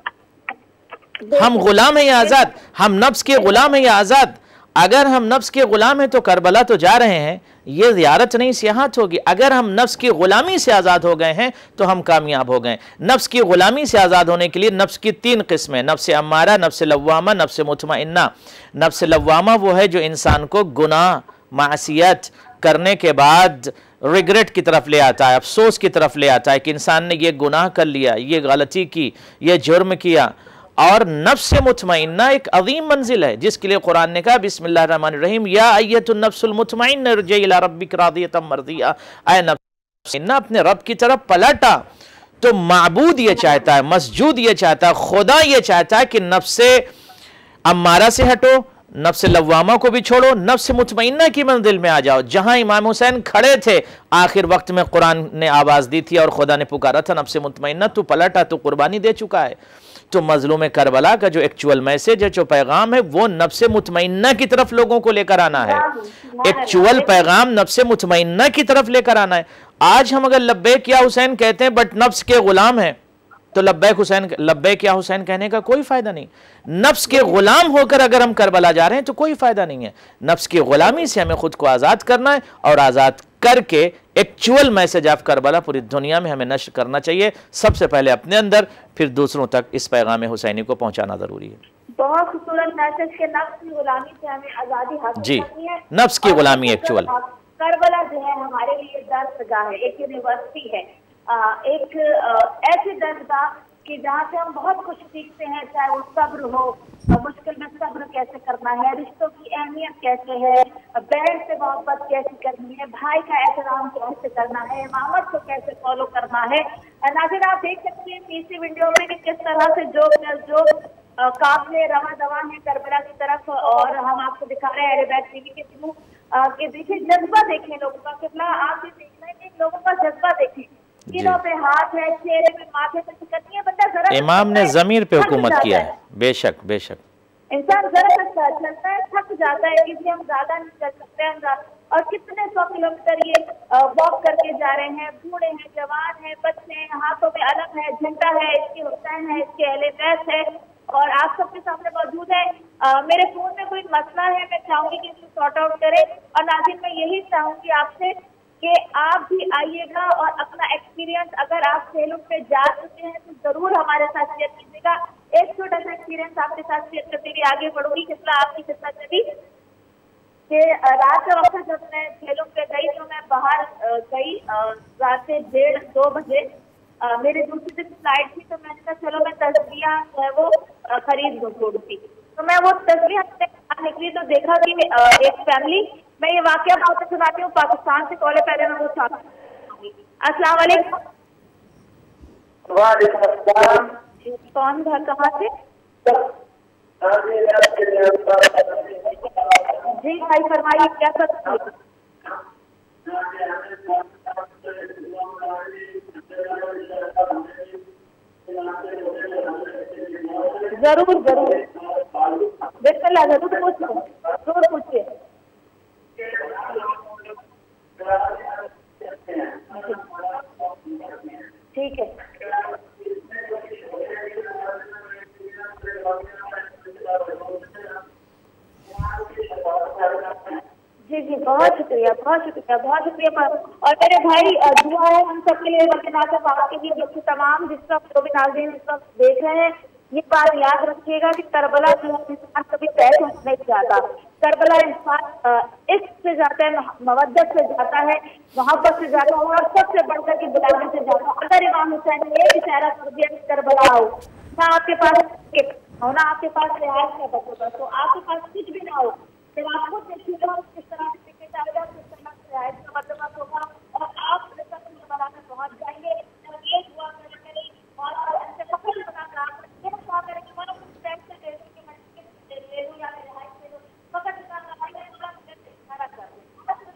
हम गुलाम हैं या आज़ाद, हम नफ्स के गुलाम हैं या आज़ाद। अगर हम नफ्स के गुलाम हैं तो करबला तो जा रहे हैं, ये ज़ियारत नहीं सियाहत होगी। अगर हम नफ्स की गुलामी से आज़ाद हो गए हैं तो हम कामयाब हो गए। नफ्स की गुलामी से आज़ाद होने के लिए नफ्स की तीन किस्में, नफ्स अम्मारा, नफ्स लव्वामा, नफ्स मुतमइन्ना। नफ्स लव्वामा वो है जो इंसान को गुनाह मासियत करने के बाद रिग्रेट की तरफ ले आता है, अफसोस की तरफ ले आता है कि इंसान ने ये गुनाह कर लिया, ये गलती की, ये जुर्म किया। और नफ्स मुतमइन्ना एक अजीम मंजिल है जिसके लिए कुरान ने कहा बिस्मिल्लाहिर्रहमानिर्रहीम, या अय्यतुन नफ्सुल मुतमइन्ना इरजी इला रब्बिक रादियतम मर्दिया। ऐ नफ्स अपने रब की तरफ पलटा। तो माबूद ये चाहता है, मसजूद ये चाहता है, खुदा ये चाहता है कि नफ्स अम्मारा से हटो, नफ्स लव्वामा को भी छोड़ो, नफ्स मुतमइन्ना की मंजिल में आ जाओ। जहां इमाम हुसैन खड़े थे आखिर वक्त में कुरान ने आवाज दी थी और खुदा ने पुकारा था, नफ्स मुतमइन्ना तू पलटा, तू कुर्बानी दे चुका है। तो मजलूम करबला का जो एक्चुअल मैसेज है, जो पैगाम है, वो नफ्स मुतमइन्ना की तरफ लोगों को लेकर आना है। एक्चुअल पैगाम नफ्स मुतमइन्ना की तरफ लेकर आना है। आज हम अगर लब्बैक या हुसैन कहते हैं बट नफ्स के गुलाम हैं, तो लब्बैक हुसैन लब्बैक या हुसैन कहने का कोई फायदा नहीं। नफ्स के गुलाम होकर अगर हम करबला जा रहे हैं तो कोई फायदा नहीं है। नफ्स की गुलामी से हमें खुद को आज़ाद करना है और आज़ाद करके एक्चुअल मैसेज ऑफ करबला पूरी दुनिया में हमें नश्र करना चाहिए। सबसे पहले अपने अंदर, फिर दूसरों तक इस पैगाम हुसैनी को पहुंचाना जरूरी है। बहुत खूबसूरत मैसेज के नफ्स की गुलामी से हमें आज़ादी हासिल जी, करनी है। नफ्स की गुलामी एक्चुअल। करबला जो है हमारे लिए दर्सगाह है, एक यूनिवर्सिटी है, एक ऐसी दर्सगाह कि जहाँ से हम बहुत कुछ सीखते हैं, चाहे वो सब्र हो, मुश्किल में सब्र कैसे करना है, रिश्तों की अहमियत कैसे है, बहन से मोहब्बत कैसे करनी है, भाई का एहतराम कैसे करना है, इमामत को कैसे फॉलो करना है। नाज़रीन आप देख सकते हैं तीसरी वीडियो में कि किस तरह से जो जो काफिले रवा दवा है करबला की तरफ, और हम आपको दिखा रहे हैं अहलेबैत टीवी के थ्रू कि देखिए जज्बा देखें लोगों का कितना, आप ये देखना है कि लोगों का जज्बा देखें, सीनों पे हाथ है, चेहरे पे, माथे पे सिकनी है, बंदा जरा इमाम ने जमीर पे हुकूमत किया है। बेशक बेशक इंसान जरा सा चलता है थक जाता है, क्योंकि हम ज्यादा नहीं चल सकते हैं। और कितने सौ किलोमीटर ये वॉक करके जा रहे हैं, बूढ़े हैं, जवान हैं, बच्चे हैं, हाथों में अलग है, झंडा है, इसके हुसैन है, इसके अहलेबैत है, और आप सबके सामने मौजूद है। आ, मेरे फोन में कोई मसला है, मैं चाहूंगी कि इसको सॉर्ट आउट करें। और नाज़रीन मैं यही चाहूंगी आपसे कि आप भी आइएगा और अपना एक्सपीरियंस, अगर आप सेलून पे जा चुके हैं तो जरूर हमारे साथ शेयर कीजिएगा। एक छोटा सा एक्सपीरियंस आपके साथ शेयर करते हुए आगे बढ़ूंगी। कितना आपकी कितना चली कि रात के वक्त जब मैं सेलून पे गई तो मैं बाहर गई रात से डेढ़ दो बजे, मेरी दूसरी दिन फ्लाइट थी, तो मैंने कहा चलो मैं तस्वीरें जो है वो खरीद लूँ थोड़ी सी। तो मैं वो तस्वीरें निकली तो देखा कि एक फैमिली, मैं ये वाकया आपको सुनाती हूँ, पाकिस्तान से कॉल पहले मैं वो चाहती। अस्सलाम वालेकुम। कौन घर कहाँ से? जी भाई फरमाइए क्या सकते हैं? जरूर जरूर बिस्मिल्लाह, जरूर पूछिए, जरूर पूछिए। ठीक है जी जी, बहुत शुक्रिया, बहुत शुक्रिया, बहुत शुक्रिया। और मेरे भाई दुआ है हम सबके लिए, वकीनात आपके लिए, बच्चे तमाम जिस वक्त जो भी नाज़रीन इस वक्त देख रहे हैं, ये बात याद रखिएगा कि करबला जो इंसान कभी तय नहीं जाता। करबला इंसान इश्क से जाता है, मवद्दत से जाता है, मोहब्बत से जाता है, और सबसे बढ़कर के बुलाने से जाता है। अगर इमाम हुसैन ने एक इशारा कर दिया कि करबला आओ, ना आपके पास हो, ना आपके पास रिहायश का बचोगा, तो आपके पास कुछ भी ना हो, जब आप खुद देखिएगा किस तरह से टिकट आएगा, किस तरह से रिहायश का बचोगा होगा, और आप करबला में पहुंच जाएंगे। ये दुआ करेंगे और ऐसे सफल बनाकर आप ये दुआ करेंगे मानो कुछ टाइम से दे कि मैं ले लूं या रिहायश ले लूं, मगर इतना लगाइए थोड़ा इशारा कर दें।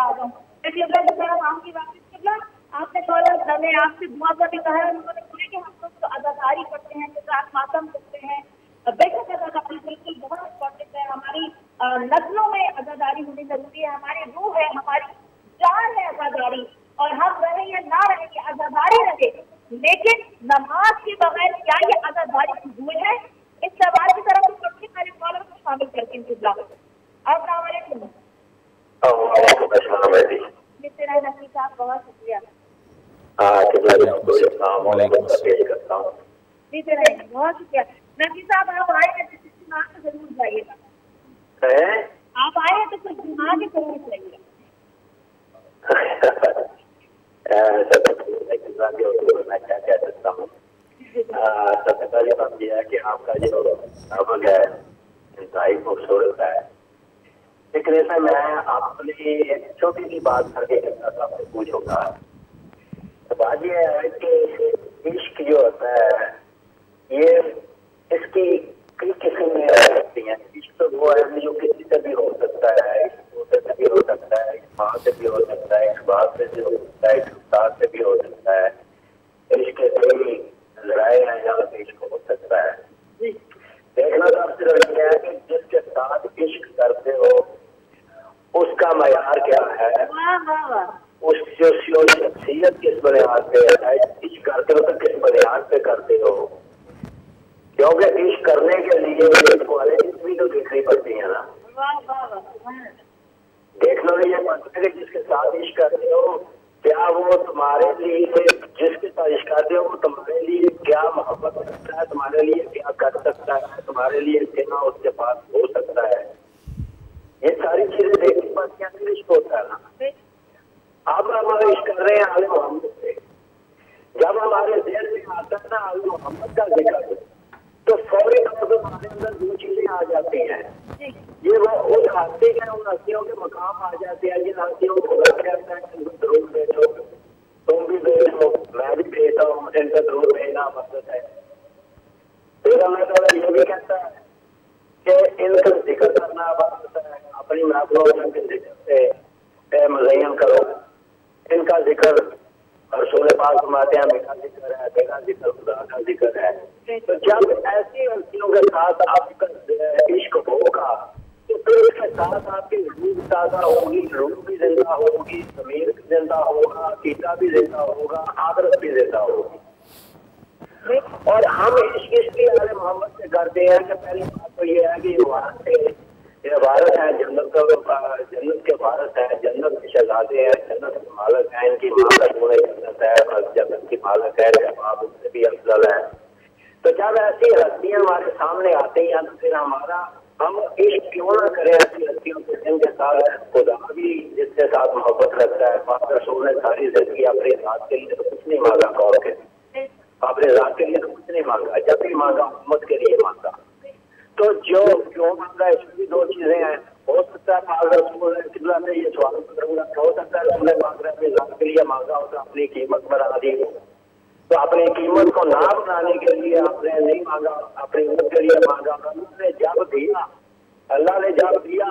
आ जाऊँ। किबला की तरफ आपकी बात किबला आपने कॉलर मैंने आपसे दुआ का भी कहा है, उन्होंने बोला कि हम लोग तो अदाकारी करते हैं, रात मातम करते हैं। बेशक अदाकारी बिल्कुल बहुत इम्पोर्टेंट है, हमारी नस्लों में अदाकारी होनी जरूरी है, हमारी रूह है, हमारी जान है अदाकारी, और हम रहे या ना रहे ये अदाकारी रहे। लेकिन नमाज के बगैर क्या ये अदाकारी कबूल है? इस सवाल की तरफ सबसे पहले कॉलर को शामिल करके इंतजार। अस्सलाम वालेकुम। नफी साहब बहुत शुक्रिया। जीते रहे, बहुत शुक्रिया। नफी साहब आप आए हैं तो कुछ दिमाग से जरूर जाइएगा, आप आए हैं तो कुछ दिमाग के जरूर जाइएगा। मैं क्या कह सकता हूँ, सबसे पहले बात यह है कि आपका जो नावल है इंतहाई खूबसूरत है, लेकिन ऐसा मैं अपनी एक छोटी सी बात करके आपसे पूछूंगा। तो बात यह है कि इश्क जो होता है ये इसकी कई किस्म में हो सकती हैं। इश्क तो वो है जो किसी से भी हो सकता है, इस दूसरे से भी हो सकता है, इस माँ से भी हो सकता है, इस बात से भी हो सकता है, इस उस्ताद से भी हो सकता है। इश्क कोई लड़ाई है यहाँ पे इश्क हो सकता है। देखना तो सिर्फ यह है कि जिसके साथ इश्क करते हो उसका मयार क्या है, उस जो शख्सियत किस बुनियाद पे है, इश्क करते हो तो किस बुनियाद पे करते हो। क्योंकि इश्क करने के लिए क्वालिटीज भी तो देखनी पड़ती है ना। देखना ये पड़ता है कि जिसके साथ इश्क करते हो क्या वो तुम्हारे लिए, जिसके साथ इश्क करते हो वो तुम्हारे लिए क्या मोहब्बत करता है, तुम्हारे लिए क्या कर सकता है, तुम्हारे लिए क्या उसके पास हो सकता है। ये सारी चीजें देखने के बाद क्या इश्क होता है ना। अब हम इश्क कर रहे हैं आले मोहम्मद से, जब हमारे देर में आता है ना आले मोहम्मद का जिक्र तो फौरी तौर पर हमारे अंदर दो चीजें आ जाती हैं। ये वो उस हस्ती के उन हस्तियों के मकाम आ जाते हैं जिन हस्तियों को कहता है जरूर भेजो, तुम भी भेजो, मैं भी भेजता हूँ, इनका जरूर भेजना मकसद है। फिर अल्लाह ताला ये भी कहता है कि इनका जिक्र करना मकसद है, अपनी महफिलों के जिक्र से मुज़य्यन करो। इनका जिक्र रसूल पाक फरमाते हैं मेरा जिक्र है, मेरा जिक्र खुदा का जिक्र है। तो जब ऐसी हस्तियों के साथ आपका इश्क होगा तो फिर उसके साथ आपकी रूह ताज़ा होगी, रूह भी जिंदा होगी, ज़मीर भी जिंदा होगा, अकीदा भी जिंदा होगा, आखिरत भी जिंदा होगी। और हम इश्क इसलिए आले मोहम्मद से करते हैं कि पहली बात तो ये है कि ये वारस है जन्नत का, जन्नत के वारस है, जन्नत के शहजादे हैं, जन्नत के मालक हैं, इनकी माँ का सोने जन्नत है, जन्नत की मालक है, जवाब उससे भी अफजल है। तो जब ऐसी हस्तियां हमारे सामने आती हैं तो फिर हमारा हम इश्क क्यों ना करें ऐसी हस्तियों से जिनके साथ खुदा भी जिसके साथ मोहब्बत रखता है। पाक रसूल ने सारी जिंदगी अपनी जात के लिए तो कुछ नहीं मांगा, कौर के अपने जात के लिए तो कुछ नहीं मांगा, जब भी मांगा उम्मत के लिए मांगा। तो जो क्यों मांगा इसमें भी दो चीजें हैं। हो सकता है पाक रसूल ने किबला से ये सवाल करूंगा, हो सकता है रसूल मांग रहे अपनी जात के लिए मांगा हो तो अपनी कीमत बढ़ा दी, तो अपनी कीमत को ना बनाने के लिए आपने नहीं मांगा, अपनी उम्मत के लिए मांगा। अल्लाह ने जब दिया अल्लाह ने जब दिया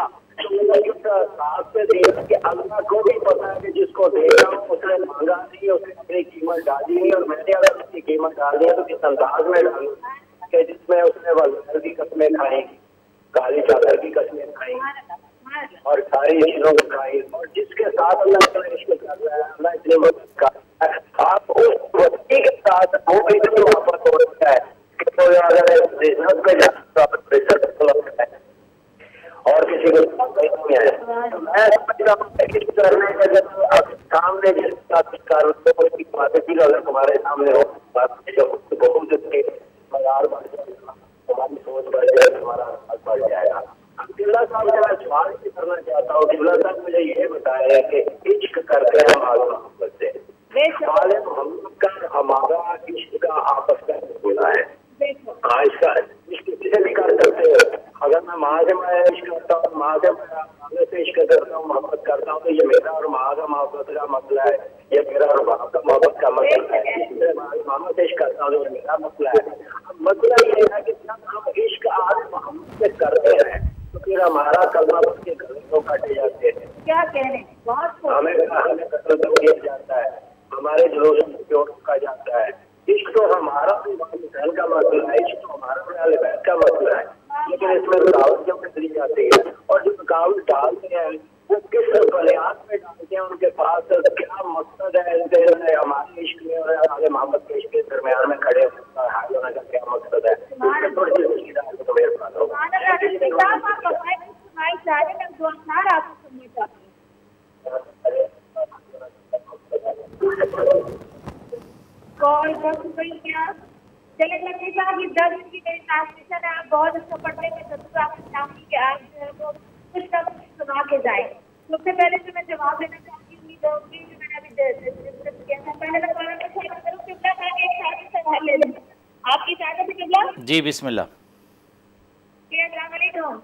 साथ से दिया कि अल्लाह को भी पता है कि जिसको देगा उसने मांगा नहीं, उसने अपनी कीमत डाली नहीं, और मैंने अगर उसकी कीमत डाल दी तो किस अंदाज में डाली कि जिसमें उसने वज़ीर की कस्में खाई, काली चादर की कस्में खाई और सारी चीजों को खाई। और जिसके साथ अल्लाह इतना इश्क कर रहा है, अल्लाह इतनी मदद कर रहा है, आप उस व्यक्ति के साथ वो इतनी मोहब्बत हो रहा है कि कोई अगर बिजनेस पे जाता है और किसी को नहीं है। मैं समझता हूँ करने का जब सामने जिस बात कर उसकी बातें की अगर तुम्हारे सामने हो बात बहुत मजार बढ़ जाएगा, तुम्हारी सोच बढ़ जाएगी, तुम्हारा बढ़ जाएगा। किबला साहब से मैं सवाल करना चाहता हूँ, किबला साहब मुझे ये बताया कि इश्क करते हैं मालूम मोहब्बत से, मालूम मोहब्बत का हमारा इश्क का आपस का बोला है। हाँ, इसका इश्क किसी भी कर सकते हो। अगर मैं माँ से मैं इश्क करता हूँ, माँ से मैं से इश्क करता हूँ, मोहब्बत करता हूँ, तो ये मेरा और माँ का मोहब्बत का मसला है, ये मेरा और बाप का मोहब्बत का मसला है। मामा से इश्क करता हूँ तो मेरा मसला है। मसला ये है कि जब हम इश्क आज मोहम्मद से करते हैं तो फिर हमारा कलमा उसके गले को कटे जाते हैं। क्या कह रहे हैं, बहुत लेकिन इसमें रुकावट जो डाली जाती है और जो रुकावट डालते हैं वो किस बुनियाद पे डालते हैं, उनके पास क्या मकसद है, हमारे इश्क में और हमारे मोहब्बत के इश्क के दरमियान में खड़े होने का क्या मकसद है, थोड़ी सी उसकी डाल तो मेरे पास हो। कॉल दस रुपये क्या चले लगने का ये दस दिन की मेरी ट्रांसलेशन है। आप बहुत अच्छा पढ़ने में जरूर आपकी चाहूंगी कि आप जो है वो कुछ ना कुछ सुना के जाए। सबसे पहले जो मैं जवाब देना चाहती हूँ जो मैंने अभी डिस्कस किया था, पहले मैं कॉल में शेयर करूँ कितना था कि एक साथ से सवाल ले लें। आपकी इजाजत है किबला? जी बिस्मिल्लाह। जी अस्सलाम वालेकुम।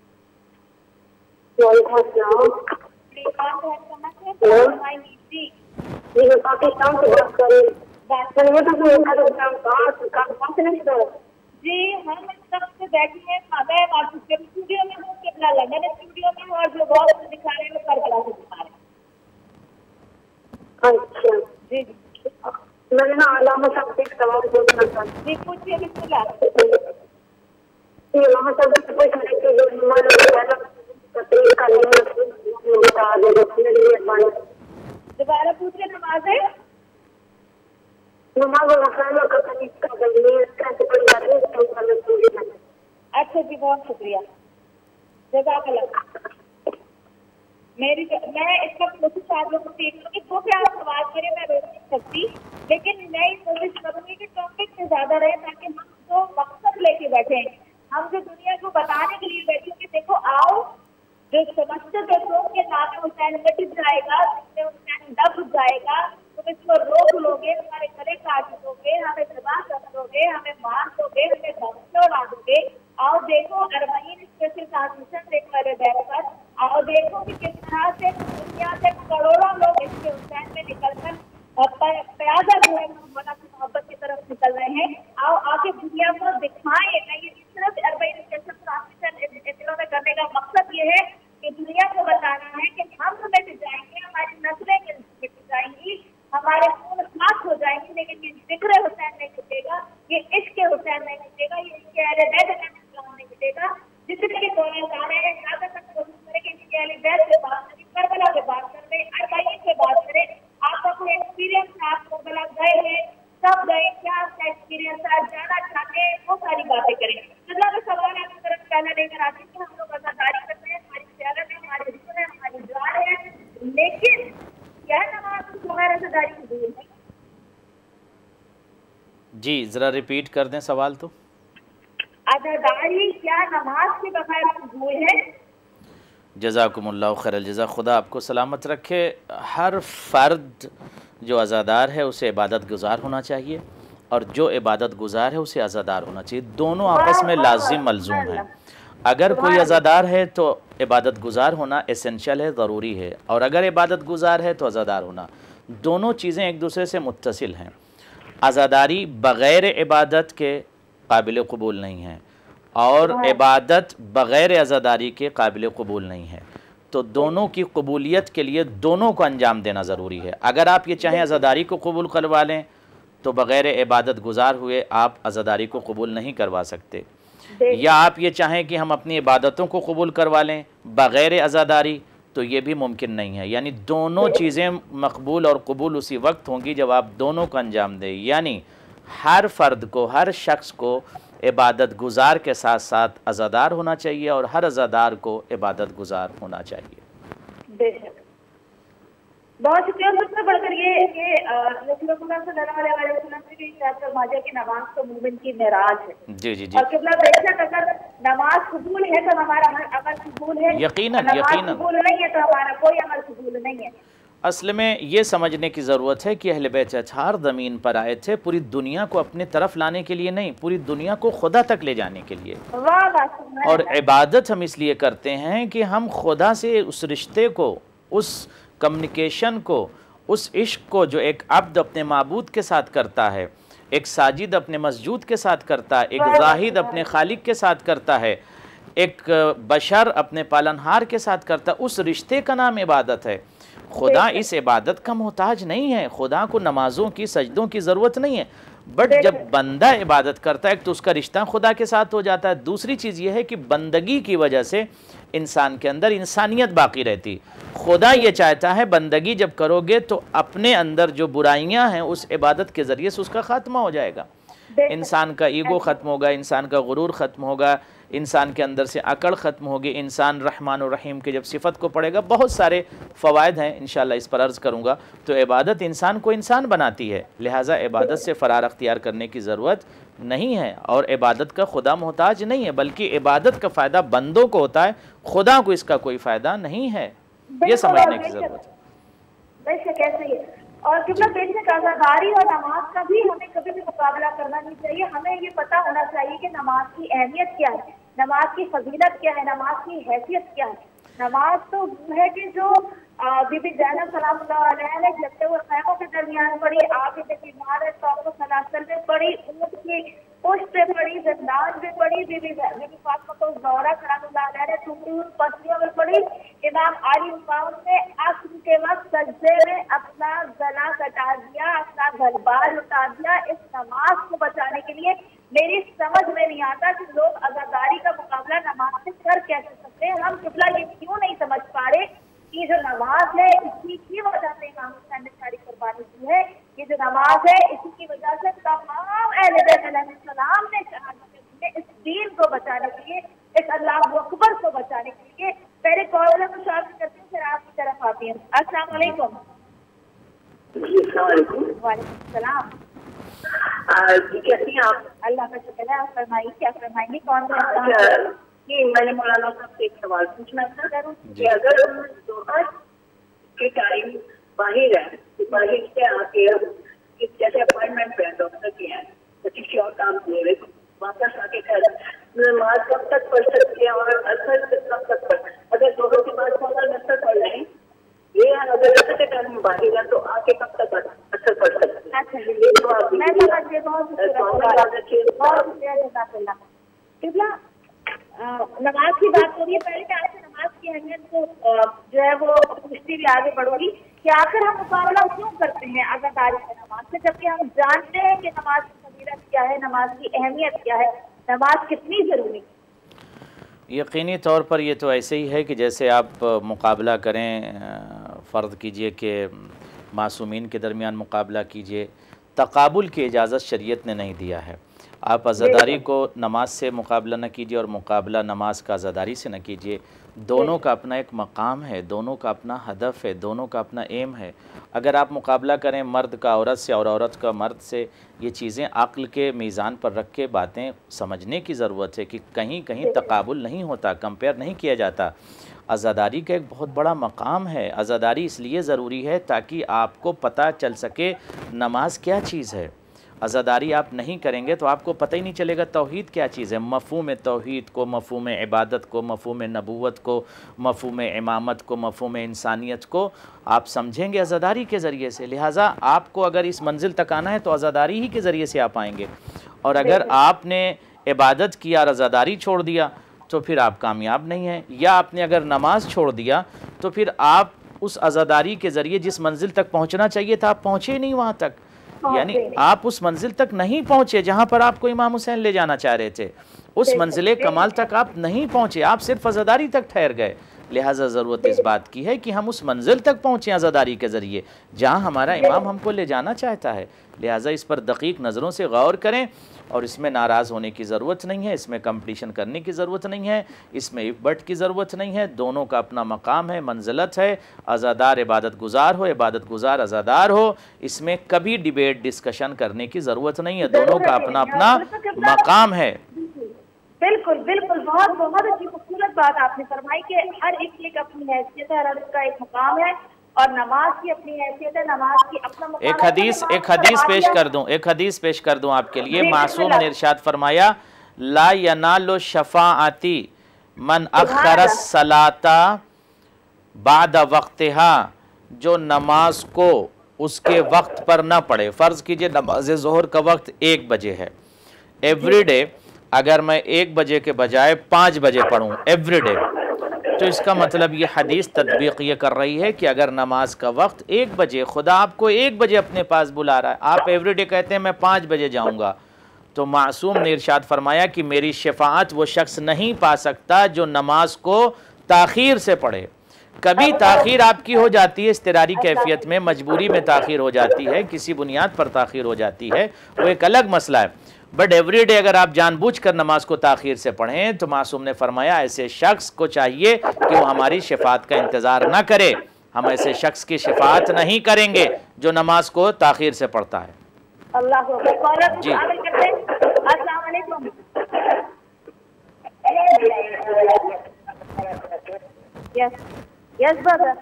जी मैं पाकिस्तान से बात कर रही हूँ। जी हम सबसे बैठे हैं स्टूडियो में हूँ, किबला लंदन स्टूडियो में, और जो बहुत दिखा रहे हैं वो करबला से दिखा रहे हैं। अच्छा जी मैंने ना अलामा साहब से एक सवाल पूछना था। जी पूछिए बिस्मिल्लाह। अलामा साहब से पूछ रहे थे जो हमारा तकरीर का नियम बता दे। दोबारा पूछिए। नमाज है अच्छा जी बहुत शुक्रिया जज़ाकल्लाह। मेरी मैं इसका कोशिश आप लोगों से करूँगी जो भी आप सवाल करें मैं रोक नहीं सकती, लेकिन मैं ये कोशिश करूँगी कि टॉपिक से ज्यादा रहे ताकि हम जो मकसद लेके बैठे, हम जो दुनिया को बताने के लिए बैठे कि देखो आओ जो समझते देखो के नाम हुसैन मिट जाएगा, हुसैन दब जाएगा, तुम इसको रोक लोगे, हमारे गले काट दोगे, हमें दबा कर दोगे, हमें मार दोगे, हमें धमकी उड़ा दोगे। आओ देखो अरबाईन स्पेशल ट्रांसमिशन देखने वाले बैठकर आओ देखो कि किस तरह से दुनिया से करोड़ों लोग इसके हुसैन में निकलकर प्यादा जो है मौलाना की मोहब्बत की तरफ निकल रहे हैं। आओ आके दुनिया को दिखाएं। मैं ये सिर्फ अरबाईन स्पेशल ट्रांसमिशन इतनों में करने का मकसद ये है कि दुनिया को बताना है कि हम मिट जाएंगे, हमारी नस्लें मिट जाएंगी, हमारे खून खास हो जाएंगे, लेकिन ये जिक्र हुसैन नहीं मिटेगा, ये इश्क हुसैन नहीं मिटेगा, ये इश्क अहले बैत नहीं मिटेगा। जितने भी बोलना चाह रहे हैं ज्यादा तक कोशिश करें कि इश्क अहले बैत से बात करें, करबला से बात करें, अरबाईन से बात करें। आपका कोई एक्सपीरियंस है, आप करबला गए हैं, कब गए, क्या आपका एक्सपीरियंस है, जाना चाहते हैं, वो सारी बातें करें। अगला तो सवाल आपकी तरफ पहले लेकर आते हैं कि हम लोग आजादारी करते हैं, हमारी सियारत है, हमारी रिश्ते है, हमारी जान है, लेकिन क्या नमाज बगैर आजादारी कबूल है? जी ज़रा रिपीट कर दें सवाल। तो आजादारी क्या नमाज के बगैर कबूल है? जज़ाकुमुल्लाह खैरल जज़ा, खुदा आपको सलामत रखे। हर फ़र्द जो आज़ादार है उसे इबादत गुज़ार होना चाहिए और जो इबादत गुज़ार है उसे आज़ादार होना चाहिए। दोनों आपस में लाजिम मलजूम हैं। अगर कोई आज़ादार है तो इबादत गुज़ार होना एसेंशियल है, ज़रूरी है, और अगर इबादत गुज़ार है तो आज़ादार होना। दोनों चीज़ें एक दूसरे से मुत्तसिल हैं। आज़ादारी बग़ैर इबादत के काबिल क़बूल नहीं है और इबादत बग़ैर आज़ादारी के काबिल क़बूल नहीं है। तो दोनों की कबूलियत के लिए दोनों को अंजाम देना ज़रूरी है। अगर आप ये चाहें आज़ादारी को कबूल करवा लें तो बग़ैर इबादत गुज़ार हुए आप आज़ादारी को कबूल नहीं करवा सकते, या आप ये चाहें कि हम अपनी इबादतों को कबूल करवा लें बग़ैर आज़ादारी तो ये भी मुमकिन नहीं है। यानी दोनों चीज़ें मकबूल और कबूल उसी वक्त होंगी जब आप दोनों को अंजाम दें। यानी हर फ़र्द को, हर शख्स को इबादत गुज़ार के साथ साथ आज़ादार होना चाहिए और हर आज़ादार को इबादत गुज़ार होना चाहिए। बेशक बहुत शुक्रिया। मुझसे बढ़कर ये ये रसूलुल्लाह सल्लल्लाहु अलैहि वसल्लम से भी इरशाद फरमाया कि नमाज तो मोमिन की मेराज है। जी जी जी। और किबला बेशक अगर नमाज कबूल है तो हमारा हर अमल कबूल है, यकीनन नमाज यकीनन कबूल नहीं है तो हमारा कोई अमल कबूल नहीं है। असल में ये समझने की ज़रूरत है कि अहलेबैत अतहार ज़मीन पर आए थे पूरी दुनिया को अपनी तरफ लाने के लिए नहीं, पूरी दुनिया को खुदा तक ले जाने के लिए। और इबादत हम इसलिए करते हैं कि हम खुदा से उस रिश्ते को, उस कम्युनिकेशन को, उस इश्क को जो एक अब्द अपने माबूद के साथ करता है, एक साजिद अपने मस्जूद के साथ करता है, एक जाहिद अपने खालिक के साथ करता है, एक बशर अपने पालनहार के साथ करता है, उस रिश्ते का नाम इबादत है। खुदा इस इबादत का मोहताज नहीं है, खुदा को नमाज़ों की, सजदों की ज़रूरत नहीं है, बट जब बंदा इबादत करता है तो उसका रिश्ता खुदा के साथ हो जाता है। दूसरी चीज़ यह है कि बंदगी की वजह से इंसान के अंदर इंसानियत बाकी रहती। खुदा ये चाहता है बंदगी जब करोगे तो अपने अंदर जो बुराइयां हैं उस इबादत के ज़रिए से उसका ख़ात्मा हो जाएगा। इंसान का ईगो ख़त्म होगा, इंसान का गुरूर ख़त्म होगा, इंसान के अंदर से अकड़ ख़त्म होगी। इंसान रहमान और रहीम के जब सिफ़त को पढ़ेगा, बहुत सारे फ़वाइद हैं, इंशाअल्लाह इस पर अर्ज़ करूँगा। तो इबादत इंसान को इंसान बनाती है, लिहाजा इबादत से फ़रार अख्तियार करने की ज़रूरत नहीं है। और इबादत का खुदा मोहताज नहीं है, बल्कि इबादत का फ़ायदा बंदों को होता है, खुदा को इसका कोई फ़ायदा नहीं है। ये समझने की ज़रूरत है। और कितना बेशक आज़ादारी और नमाज का भी हमें कभी भी मुकाबला करना नहीं चाहिए। हमें ये पता होना चाहिए कि नमाज की अहमियत क्या है, नमाज की फजीलत क्या है, नमाज की हैसियत क्या है। नमाज तो है कि जो बीबी ज़ैनब सलामुल्लाह अलैहा ने जलते हुए खैमों के दरमियान पड़ी, आप इतने बीमार है तो आपको सलासल में पड़ी, ऊँट की पुष्ट पे पड़ी, जंदाज में पड़ी, बीबी बीबी फातिमा को ज़हरा सलामुल्लाह अलैहा ने टूटी हुई पसलियों में पड़ी। इमाम अली इमाम ने अस्र के वक्त सजदे में अपना गला कटा दिया, अपना गलबार उतार दिया इस नमाज को बचाने के लिए। मेरी समझ में नहीं आता कि लोग अज़ादारी का मुकाबला नमाज से कर कैसे सकते हैं। हम किबला ये क्यों नहीं समझ पा रहे कि जो नमाज है इसी की वजह से इमाम हुसैन ने सारी कुर्बानी की है। ये जो नमाज है इसी की वजह से तमाम अहले बैत अलैहिस्सलाम ने शहादत इस दीन को बचाने के लिए, इस अल्लाह अकबर को बचाने के लिए। पहले कॉल में शामिल करती हूँ, फिर आपकी तरफ आती हूँ। अस्सलाम वालेकुम। वालेकुम सलाम। कैसी हैं आप? अल्लाह का शुक्र है। आप फरमाइए, क्या फरमाएंगे? कौन सा? कि मैंने मौलाना साहब से एक सवाल पूछना था कि अगर जोहर के टाइम बाहर है तो बाहर से आके जैसे अपॉइंटमेंट पे डॉक्टर के हैं तो किसी और काम ले रहे, वापस आके घर नमाज कब तक पढ़ सकते हैं और असर कब तक पढ़, अगर जोहर के बाद फौरन असर पढ़ लें, ये अगर असर के टाइम बाहर है तो आके कब तक असर पढ़ सकते हैं? अच्छा जी, मैं समझ गई। बहुत शुक्रिया। नमाज की बात हो रही है, पहले मैं आपसे नमाज की अहमियत को जो है वो पूछती भी आगे बढ़ोगी कि आखिर हम मुकाबला क्यों करते हैं आज़ादारी से नमाज से, जबकि हम जानते हैं कि नमाज की फजीलत क्या है, नमाज की अहमियत क्या है, नमाज कितनी ज़रूरी है। यकीनी तौर पर ये तो ऐसे ही है कि जैसे आप मुकाबला करें, फ़र्ज़ कीजिए कि मासूमीन के दरमियान मुकाबला कीजिए, तकाबुल की इजाज़त शरीयत ने नहीं दिया है। आप अज़ादारी को नमाज से मुकाबला न कीजिए और मुकाबला नमाज का अज़ादारी से न कीजिए। दोनों का अपना एक मकाम है, दोनों का अपना हदफ है, दोनों का अपना एम है। अगर आप मुकाबला करें मर्द का औरत से और औरत का मर्द से, ये चीज़ें अक्ल के मीज़ान पर रख के बातें समझने की ज़रूरत है कि कहीं कहीं तकाबुल नहीं होता, कंपेयर नहीं किया जाता। अज़ादारी का एक बहुत बड़ा मकाम है। अज़ादारी इसलिए ज़रूरी है ताकि आपको पता चल सके नमाज क्या चीज़ है। अज़ादारी आप नहीं करेंगे तो आपको पता ही नहीं चलेगा तौहीद क्या चीज़ है। मफ़हूम तौहीद को, मफ़हूम इबादत को, मफ़हूम नबूवत को, मफ़हूम इमामत को, मफ़हूम इंसानियत को आप समझेंगे अज़ादारी के ज़रिए से। लिहाजा आपको अगर इस मंजिल तक आना है तो अज़ादारी ही के ज़रिए से आप आएंगे। और अगर आपने इबादत की और अज़ादारी छोड़ दिया तो फिर आप कामयाब नहीं हैं, या आपने अगर नमाज छोड़ दिया तो फिर आप उस अज़ादारी के ज़रिए जिस मंजिल तक पहुँचना चाहिए था आप पहुँचे नहीं वहाँ तक, यानी आप उस मंजिल तक नहीं पहुँचे जहाँ पर आपको इमाम हुसैन ले जाना चाह रहे थे। उस मंजिल कमाल तक आप नहीं पहुँचे, आप सिर्फ अज़ादारी तक ठहर गए। लिहाजा ज़रूरत इस बात की है कि हम उस मंजिल तक पहुँचें अज़ादारी के ज़रिए जहाँ हमारा इमाम हमको ले जाना चाहता है। लिहाजा इस पर दकीक नज़रों से गौर करें और इसमें नाराज़ होने की ज़रूरत नहीं है, इसमें कंपटीशन करने की ज़रूरत नहीं है, इसमें इफ़बट की ज़रूरत नहीं है। दोनों का अपना मकाम है, मंजिलत है। अज़ादार इबादत गुजार हो, इबादत गुजार अज़ादार हो, इसमें कभी डिबेट डिस्कशन करने की ज़रूरत नहीं है। दोनों का अपना अपना मकाम है। बिल्कुल बिल्कुल, बहुत बहुत अच्छी खूबसूरत बात आपने फरमाई कि हर एक की अपनी हैसियत है, हर एक का एक मकाम है और नमाज की अपनी हैसियत है, नमाज की अपना मकाम। एक हदीस एक हदीस पेश कर दूं, एक हदीस पेश कर दूं आपके लिए। मासूम ने इरशाद फरमाया, ला यनालु शफाअती मन अखर सलाता बाद वक्तिहा, जो नमाज को उसके वक्त पर ना पढ़े। फ़र्ज़ कीजिए नमाज ज़ोहर का वक्त एक बजे है, एवरी डे अगर मैं एक बजे के बजाय पाँच बजे पढ़ूँ एवरी डे, तो इसका मतलब ये हदीस तदबीक ये कर रही है कि अगर नमाज का वक्त एक बजे, खुदा आपको एक बजे अपने पास बुला रहा है, आप एवरीडे कहते हैं मैं पाँच बजे जाऊँगा, तो मासूम ने इरशाद फरमाया कि मेरी शफाअत वो शख्स नहीं पा सकता जो नमाज को ताख़ीर से पढ़े। कभी ताख़ीर आपकी हो जाती है इस्तिरारी कैफियत में, मजबूरी में ताख़ीर हो जाती है, किसी बुनियाद पर ताख़ीर हो जाती है, वो एक अलग मसला है। बट एवरीडे अगर आप जानबूझकर नमाज को ताख़ीर से पढ़ें तो मासूम ने फरमाया ऐसे शख्स को चाहिए कि वो हमारी शफाअत का इंतज़ार ना करे। हम ऐसे शख्स की शफाअत नहीं करेंगे जो नमाज को ताख़ीर से पढ़ता है। Allah ji. Yes yes brother.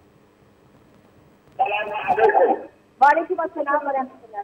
वालेकुम अस्सलाम व रहमतुल्लाह।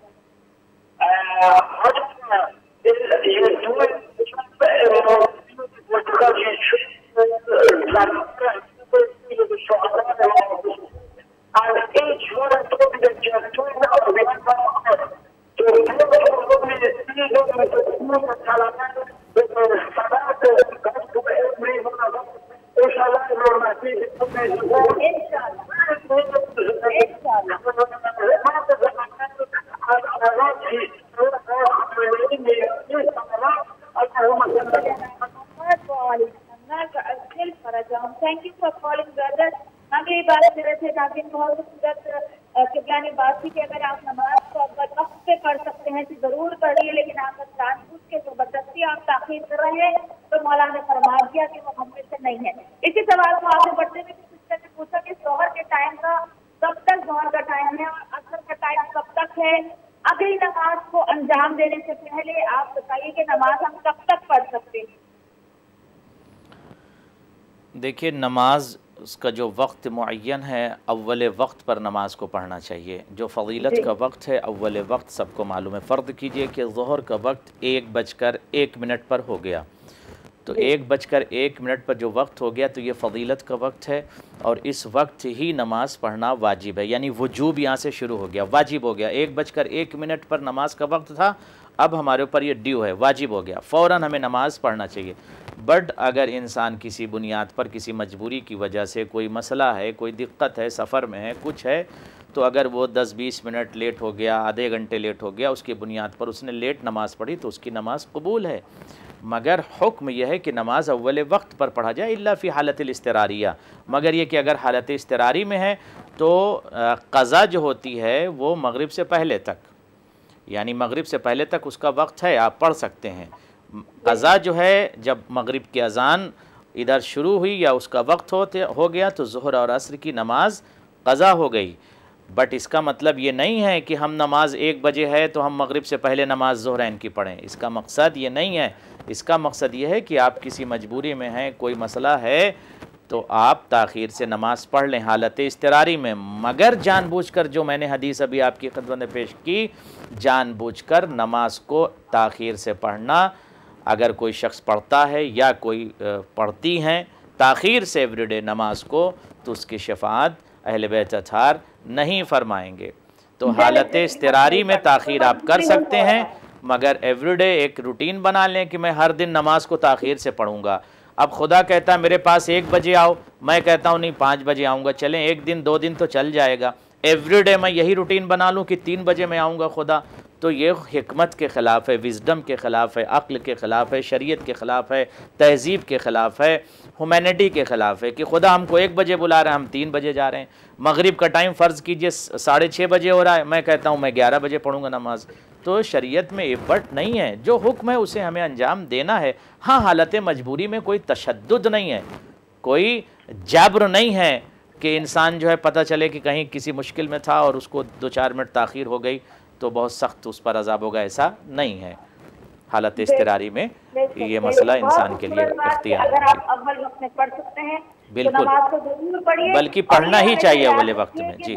Thank you for calling brother. हम यही बात कर रहे थे, ताकि बहुत खूबसूरत किबला ने बात की कि अगर आप नमाज को अगर वक्त पे पढ़ सकते हैं तो जरूर पढ़िए, लेकिन आप जानबूझ के जबरदस्ती आप ताख़ीर कर रहे हैं तो मौलाना ने फरमा दिया कि वो हम में से नहीं है। इसी सवाल को आगे बढ़ते हुए सिस्टर ने पूछा कि जोहर के टाइम का कब तक जोहर का टाइम है और असर का टाइम कब तक है। अगली नमाज को अंजाम देने से पहले आप बताइए कि नमाज हम कब तक पढ़ सकते हैं। देखिए, नमाज उसका जो वक्त मुअय्यन है, अव्वल वक्त पर नमाज को पढ़ना चाहिए। जो फ़जीलत का वक्त है, अव्वल वक्त सबको मालूम है। फ़र्ज़ कीजिए कि ज़ोहर का वक्त एक बजकर एक मिनट पर हो गया, तो एक बजकर एक मिनट पर जो वक्त हो गया तो ये फ़जीलत का वक्त है और इस वक्त ही नमाज पढ़ना वाजिब है। यानी वजूब यहाँ से शुरू हो गया, वाजिब हो गया। एक बजकर एक मिनट पर नमाज का वक्त था, अब हमारे ऊपर ये ड्यू है, वाजिब हो गया, फ़ौरन हमें नमाज पढ़ना चाहिए। बट अगर इंसान किसी बुनियाद पर, किसी मजबूरी की वजह से, कोई मसला है, कोई दिक्कत है, सफ़र में है, कुछ है, तो अगर वो दस बीस मिनट लेट हो गया, आधे घंटे लेट हो गया, उसकी बुनियाद पर उसने लेट नमाज़ पढ़ी तो उसकी नमाज़ कबूल है। मगर हुक्म यह है कि नमाज अव्वल वक्त पर पढ़ा जाए, इल्ला फ़ी हालत इस्तिरारिया। मगर ये कि अगर हालत इस्तिरारी में है तो क़ज़ा जो होती है वो मगरिब से पहले तक, यानी मगरिब से पहले तक उसका वक्त है, आप पढ़ सकते हैं। क़ज़ा जो है जब मगरिब की अज़ान इधर शुरू हुई या उसका वक्त होते हो गया तो ज़ुहर और असर की नमाज क़ज़ा हो गई। बट इसका मतलब ये नहीं है कि हम नमाज एक बजे है तो हम मगरिब से पहले नमाज ज़ुहरैन की पढ़ें। इसका मकसद ये नहीं है। इसका मकसद ये है कि आप किसी मजबूरी में हैं, कोई मसला है तो आप ताख़ीर से नमाज़ पढ़ लें हालत इस्तिरारी में। मगर जानबूझकर, जो मैंने हदीस अभी आपकी खिदमत में पेश की, जानबूझकर नमाज को ताख़ीर से पढ़ना, अगर कोई शख्स पढ़ता है या कोई पढ़ती हैं ताख़ीर से एवरीडे नमाज को, तो उसकी शफ़ाअत अहलबैत अतहार नहीं फरमाएंगे। तो हालत इस्तिरारी में ताख़ीर आप कर सकते हैं, मगर एवरीडे एक रूटीन बना लें कि मैं हर दिन नमाज को ताख़ीर से पढ़ूँगा। अब खुदा कहता है मेरे पास एक बजे आओ, मैं कहता हूँ नहीं पाँच बजे आऊँगा। चलें, एक दिन दो दिन तो चल जाएगा। एवरीडे मैं यही रूटीन बना लूँ कि तीन बजे मैं आऊँगा खुदा, तो ये हिकमत के ख़िलाफ़ है, विज़डम के ख़िलाफ़ है, अक्ल के ख़िलाफ़ है, शरीयत के ख़िलाफ़ है, तहज़ीब के ख़िलाफ़ है, ह्यूमैनिटी के ख़िलाफ़ है कि खुदा हमको एक बजे बुला रहा है, हम तीन बजे जा रहे हैं। मगरिब का टाइम फ़र्ज़ कीजिए साढ़े छः बजे हो रहा है, मैं कहता हूँ मैं ग्यारह बजे पढ़ूँगा नमाज। तो शरीयत में इफ़्बट नहीं है, जो हुक्म है उसे हमें अंजाम देना है। हाँ, हालत मजबूरी में कोई तशद्दुद नहीं है, कोई जबर नहीं है कि इंसान जो है पता चले कि कहीं किसी मुश्किल में था और उसको दो चार मिनट ताख़ीर हो गई तो बहुत सख्त उस पर अज़ाब होगा, ऐसा नहीं है। हालत इस्तिरारी में ये मसला इंसान के लिए इख्तियार अगर आप अव्वल वक्त में पढ़ सकते हैं बिल्कुल, तो नमाज को जरूर पढ़िए, बल्कि पढ़ना ही चाहिए अव्वल वक्त में। जी,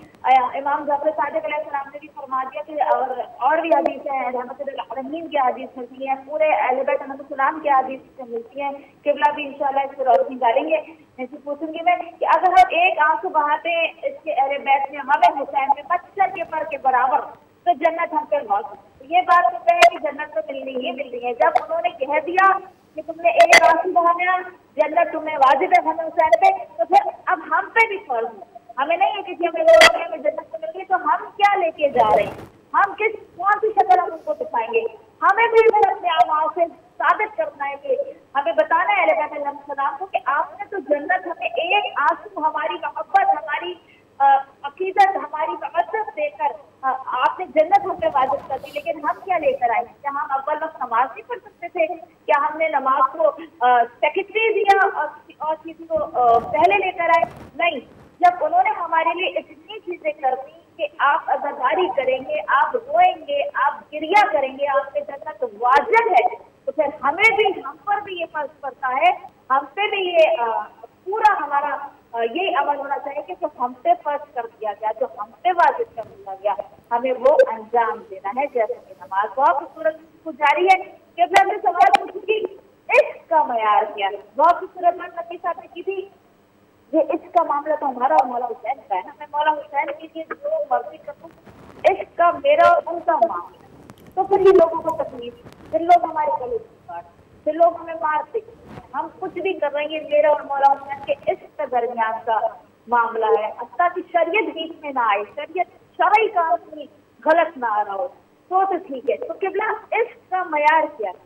इमाम जाफर सादिक अलैहिस्सलाम ने भी फरमा दिया कि और और भी हदीसें हैं, रहमतुल्लाह अलैहिम की हदीस मिलती हैं, पूरे अहलबैत अलैहिस्सलाम की हदीस से मिलती हैं। किबला भी इंशाल्लाह इस पर रोशनी डालेंगे। ऐसे पूछूंगी मैं कि अगर हम एक आंसू बहाते हैं इसके अहलबैत में, हमें हुसैन में मच्छर के पर के बराबर, तो जन्नत हम पे मौजूद। तो ये बात तो है कि जन्नत तो मिलनी ही मिलनी है। जब उन्होंने कह दिया कि तुमने एक आंसू हमें जन्नत तुम्हें वाजिब है हमें हुसैन पे, तो फिर अब हम पे भी फर्ज है, हमें नहीं है किसी हमें लोग हमें जन्नत को मिल गई तो हम क्या लेके जा रहे हैं, हम किस कौन सी शक्ल हम उनको दिखाएंगे। हमें भी फिर अपने आवाज से साबित करना है कि हमें बताना है अहले सलाम को कि आपने तो जन्नत हमें एक आंसू, हमारी मोहब्बत, हमारी अकीदत, हमारी मक़सद देकर आपने जन्नत हम पे वाजिब कर दी, लेकिन हम क्या लेकर आए? क्या हम अव्वल वक्त नमाज नहीं पढ़ सकते थे? क्या हमने नमाज को सेक्रेटरी दिया और, और किसी को आ, पहले लेकर आए? नहीं। जब उन्होंने हमारे लिए इतनी चीजें कर दी कि आप अज़ादारी करेंगे, आप रोएंगे, आप गिरिया करेंगे, आपके जन्नत वाजिब है, तो फिर हमें भी, हम पर भी ये फर्ज पड़ता है, हम पे भी ये आ, पूरा हमारा यही अमल होना चाहिए कि जो हम पे फर्ज कर दिया गया, जो हम पे वाजिब कर दिया गया, हमें वो अंजाम देना है। जैसे कि नमाज बहुत खूबसूरत गुजारी है कि हमने सवाल पूछी इश्क का मयार क्या है, बहुत खूबसूरत बात नबी साहब ने की थी। ये इश्क का मामला तो हमारा और मौला हुसैन का है ना, मैं मौला हुसैन के लिए जो मर्जी करूँ, इश्क का मेरा और उनका मामला, तो फिर ये लोगों को तकलीफ, फिर लोग हमारे गले काट, फिर लोग हमें मारते, हम कुछ भी कर रहे हैं, मेरा और मौला हुसैन के इश्क के दरमियान का मामला है। अल्लाह की शरीयत बीच में ना आए, शरीयत शरई काम में गलत ना आ रहा हो तो तो ठीक है। तो किबला इश्क का मयार क्या है?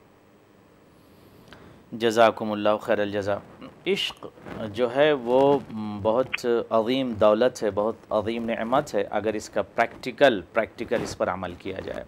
जज़ाकुमुल्लाह खैरल जज़ा। इश्क जो है वो बहुत अज़ीम दौलत है, बहुत अज़ीम नेमत है अगर इसका प्रैक्टिकल प्रैक्टिकल इस पर अमल किया जाए।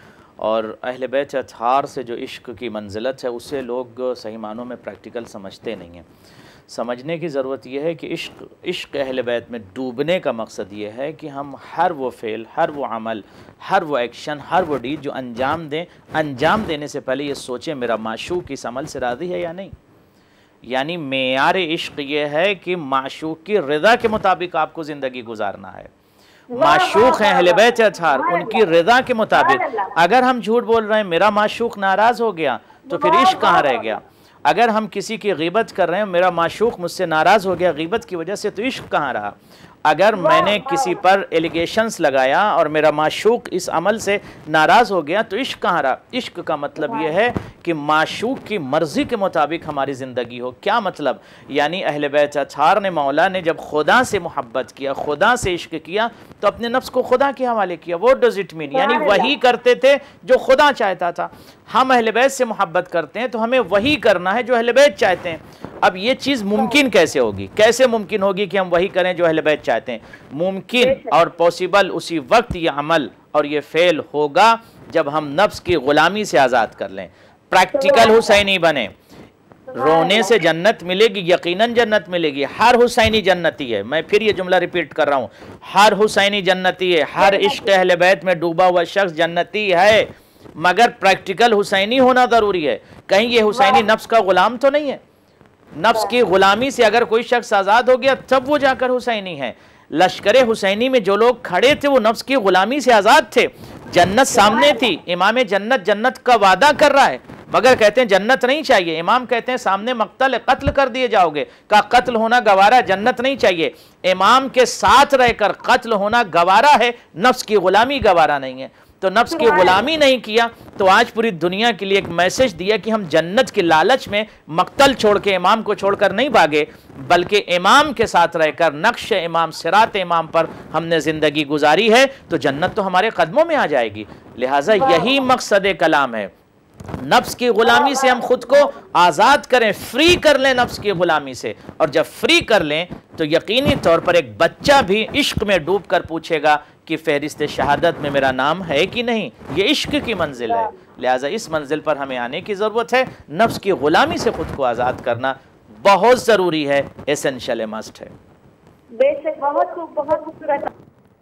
और अहले बैत अतहार से जो इश्क की मंजिलत है उसे लोग सही मानों में प्रैक्टिकल समझते नहीं हैं। समझने की ज़रूरत यह है कि इश्क इश्क अहले बैत में डूबने का मकसद ये है कि हम हर वो फ़ेल, हर वो अमल, हर वो एक्शन, हर वो डीड जो अंजाम दें, अंजाम देने से पहले ये सोचें मेरा माशूक इस अमल से राज़ी है या नहीं। यानी मेयार इश्क ये है कि माशूक की रज़ा के मुताबिक आपको ज़िंदगी गुजारना है। माशूक हैं अहले बैत अतहार, उनकी रज़ा के मुताबिक। अगर हम झूठ बोल रहे हैं, मेरा माशूक नाराज़ हो गया, तो फिर इश्क कहाँ रह गया। अगर हम किसी की ग़ीबत कर रहे हैं, मेरा माशूक मुझसे नाराज़ हो गया ग़ीबत की वजह से, तो इश्क कहाँ रहा। अगर मैंने किसी पर एलिगेशंस लगाया और मेरा माशूक इस अमल से नाराज़ हो गया, तो इश्क कहाँ रहा। इश्क का मतलब यह है कि माशूक की मर्ज़ी के मुताबिक हमारी ज़िंदगी हो। क्या मतलब? यानी अहले बैत अतहार ने, मौला ने जब खुदा से मोहब्बत किया, खुदा से इश्क किया, तो अपने नफ्स को खुदा के हवाले किया। वो डज इट मीन, यानी वही करते थे जो खुदा चाहता था। हम अहले बैत से मोहब्बत करते हैं तो हमें वही करना है जो अहले बैत चाहते हैं। अब ये चीज़ मुमकिन कैसे होगी? कैसे मुमकिन होगी कि हम वही करें जो अहले बैत चाहते हैं? मुमकिन और पॉसिबल उसी वक्त ये अमल और ये फेल होगा जब हम नफ्स की ग़ुलामी से आज़ाद कर लें, प्रैक्टिकल हुसैनी बने। रोने से जन्नत मिलेगी, यकीनन जन्नत मिलेगी। हर हुसैनी जन्नती है। मैं फिर ये जुमला रिपीट कर रहा हूँ, हर हुसैनी जन्नती है, हर इश्क अहले बैत में डूबा हुआ शख्स जन्नती है, मगर प्रैक्टिकल हुसैनी होना ज़रूरी है। कहीं ये हुसैनी नफ्स का ग़ुलाम तो नहीं है। नफ्स की ग़ुलामी से अगर कोई शख्स आज़ाद हो गया तब वो जाकर हुसैनी है। लश्कर हुसैनी में जो लोग खड़े थे वो नफ्स की ग़ुलामी से आज़ाद थे। जन्नत सामने थी, इमाम जन्नत जन्नत का वादा कर रहा है, मगर कहते हैं जन्नत नहीं चाहिए। इमाम कहते हैं सामने मक्तल है, कत्ल कर दिए जाओगे। का कत्ल होना गवारा, जन्नत नहीं चाहिए। इमाम के साथ रहकर कत्ल होना गवारा है, नफ्स की ग़ुलामी गवारा नहीं है। तो नफ्स की ग़ुलामी नहीं किया तो आज पूरी दुनिया के लिए एक मैसेज दिया कि हम जन्नत के लालच में मक्तल छोड़ के, इमाम को छोड़कर नहीं भागे, बल्कि इमाम के साथ रहकर नक्श इमाम, सिरात इमाम पर हमने ज़िंदगी गुजारी है तो जन्नत तो हमारे कदमों में आ जाएगी। लिहाजा यही मकसद कलाम है, नफ्स की ग़ुलामी से हम खुद को आज़ाद करें, फ्री कर लें नफ्स की ग़ुलामी से। और जब फ्री कर लें तो यकीनी तौर पर एक बच्चा भी इश्क में डूब कर पूछेगा कि फ़हरिस्त शहादत में मेरा नाम है कि नहीं। ये इश्क की मंजिल है, लिहाजा इस मंजिल पर हमें आने की ज़रूरत है। नफ्स की ग़ुलामी से खुद को आज़ाद करना बहुत ज़रूरी है, एसेंशियल मस्ट है। बेशक बहुत बहुत खूबसूरत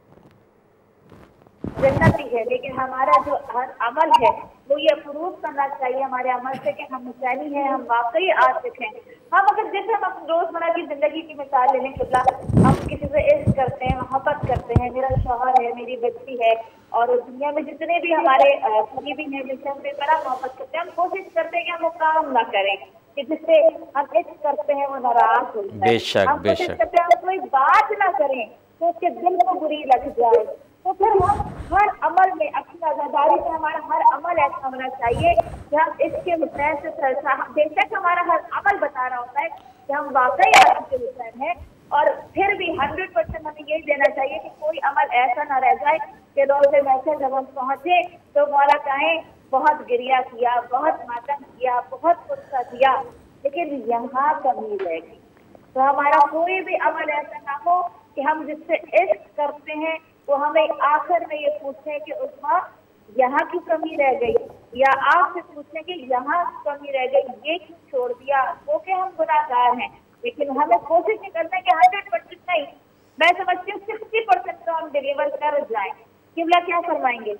जन्नती है, लेकिन हमारा जो हर अमल है वो ये प्रूव करना चाहिए हमारे अमल से कि हम हुसैनी हैं, हम वाकई आशिक हैं। हम अगर जैसे हम अपनी रोजमर्रा की जिंदगी की मिसाल ले लें, किबला हम किसी से इश्क करते हैं, मोहब्बत करते हैं, मेरा शौहर है, मेरी बच्ची है, और दुनिया में जितने भी हमारे करीबी हैं जिनसे हम बेपनाह मोहब्बत करते हैं, हम कोशिश करते हैं कि हम वो काम ना करें कि जिससे हम इश्क करते हैं वो नाराज हो जाए। बेशक हम कोशिश करते हैं हम कोई बात ना करें तो उसके दिल को बुरी लग जाए। तो फिर हम हर अमल में अपनी आज़ादारी से हमारा हर अमल ऐसा होना चाहिए कि हम इसके हुसैन से बेशक हमारा हर अमल बता होता है कि हम वाकई आशिक हुसैन हैं। और फिर भी हंड्रेड परसेंट हमें यही देना चाहिए कि कोई अमल ऐसा ना रह जाए कि रोज़े महफिल जब हम पहुंचे तो मौला कहें बहुत गिरिया किया, बहुत मातम किया, बहुत गुस्सा किया, लेकिन यहाँ कमी रहेगी। तो हमारा कोई भी अमल ऐसा ना हो कि हम जिससे इश्क करते हैं वो हमें आखिर में ये पूछे कि उज़मा यहाँ की कमी रह गई, या आपसे पूछे कि यहाँ कमी रह गई, ये क्यों छोड़ दिया, वो कि हम गुनाहगार हैं। लेकिन हमें कोशिश नहीं करना कि हंड्रेड परसेंट नहीं, मैं समझती हूँ सिक्सटी परसेंट तो हम डिलीवर कर जाए। किबला क्या फरमाएंगे?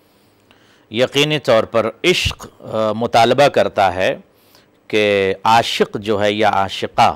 यकीनी तौर पर इश्क मुतालबा करता है कि आशिक जो है या आशिका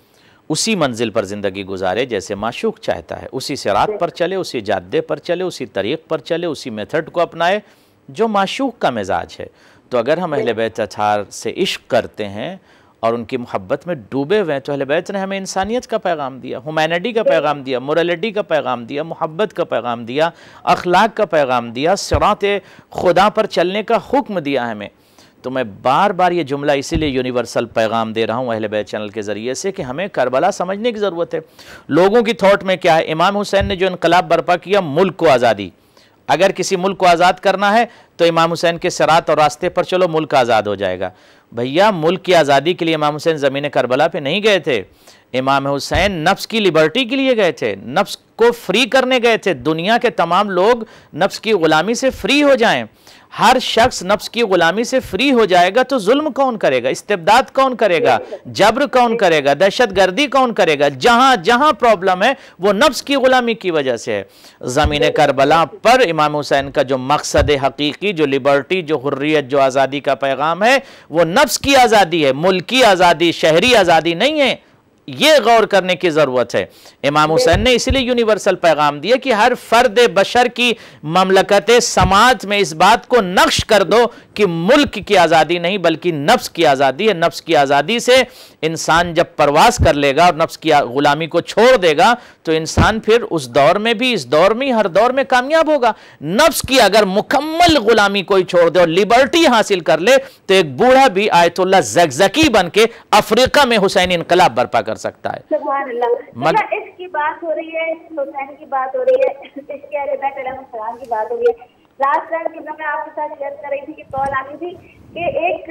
उसी मंजिल पर ज़िंदगी गुजारे जैसे माशूक चाहता है, उसी सिरात पर चले, उसी जाद्दे पर चले, उसी तरीक़ पर चले, उसी मेथड को अपनाए जो माशूक का मिजाज है। तो अगर हम अहले बैत अतार से इश्क करते हैं और उनकी मोहब्बत में डूबे हुए हैं तो अहले बैत ने हमें इंसानियत का पैगाम दिया, ह्यूमैनिटी का पैगाम दिया, मोरलिटी का पैगाम दिया, मोहब्बत का पैगाम दिया, अखलाक का पैगाम दिया, सिरात खुदा पर चलने का हुक्म दिया हमें। तो मैं बार बार ये जुमला इसीलिए यूनिवर्सल पैगाम दे रहा हूँ अहले बैत चैनल के ज़रिए से कि हमें करबला समझने की ज़रूरत है। लोगों की थॉट में क्या है, इमाम हुसैन ने जो इनकलाब बर्पा किया, मुल्क को आज़ादी, अगर किसी मुल्क को आज़ाद करना है तो इमाम हुसैन के सिरात और रास्ते पर चलो, मुल्क आज़ाद हो जाएगा। भैया, मुल्क की आज़ादी के लिए इमाम हुसैन ज़मीन करबला पे नहीं गए थे, इमाम हुसैन नफ्स की लिबर्टी के लिए गए थे, नफ्स को फ्री करने गए थे। दुनिया के तमाम लोग नफ्स की ग़ुलामी से फ्री हो जाएं। हर शख्स नफ्स की ग़ुलामी से फ्री हो जाएगा तो जुल्म कौन करेगा, इस्तिबदाद कौन करेगा, जबर कौन करेगा, दहशत गर्दी कौन करेगा। जहाँ जहाँ प्रॉब्लम है वो नफ्स की ग़ुलामी की वजह से है। ज़मीन करबला पर इमाम हुसैन का जो मकसद हकीकी, जो लिबर्टी, जो हुर्रियत, जो आज़ादी का पैगाम है, वो नफ्स की आज़ादी है, मुल्की आज़ादी, शहरी आज़ादी नहीं है। ये गौर करने की ज़रूरत है। इमाम हुसैन ने इसलिए यूनिवर्सल पैगाम दिया कि हर फ़र्द बशर की ममलकत समाज में इस बात को नक्श कर दो कि मुल्क की आज़ादी नहीं बल्कि नफ्स की आज़ादी है। नफ्स की आज़ादी से इंसान जब परवास कर लेगा और नफ्स की ग़ुलामी को छोड़ देगा तो इंसान फिर उस दौर में भी, इस दौर में, हर दौर में कामयाब होगा। नफ्स की अगर मुकम्मल ग़ुलामी कोई छोड़ दे और लिबर्टी हासिल कर ले तो एक बूढ़ा भी आयतुल्लाह ज़गज़की बन के अफ्रीका में हुसैन इनकलाब बर्पा कर सकता है। सुभान अल्लाह। मग... इसकी बात हो रही है, हुसैन की बात हो रही है, इसके अहलेबैत अलैहिस्सलाम की बात हो रही है। लास्ट टाइम की मैं आपके साथ शेयर कर रही थी कि कॉल आनी थी कि एक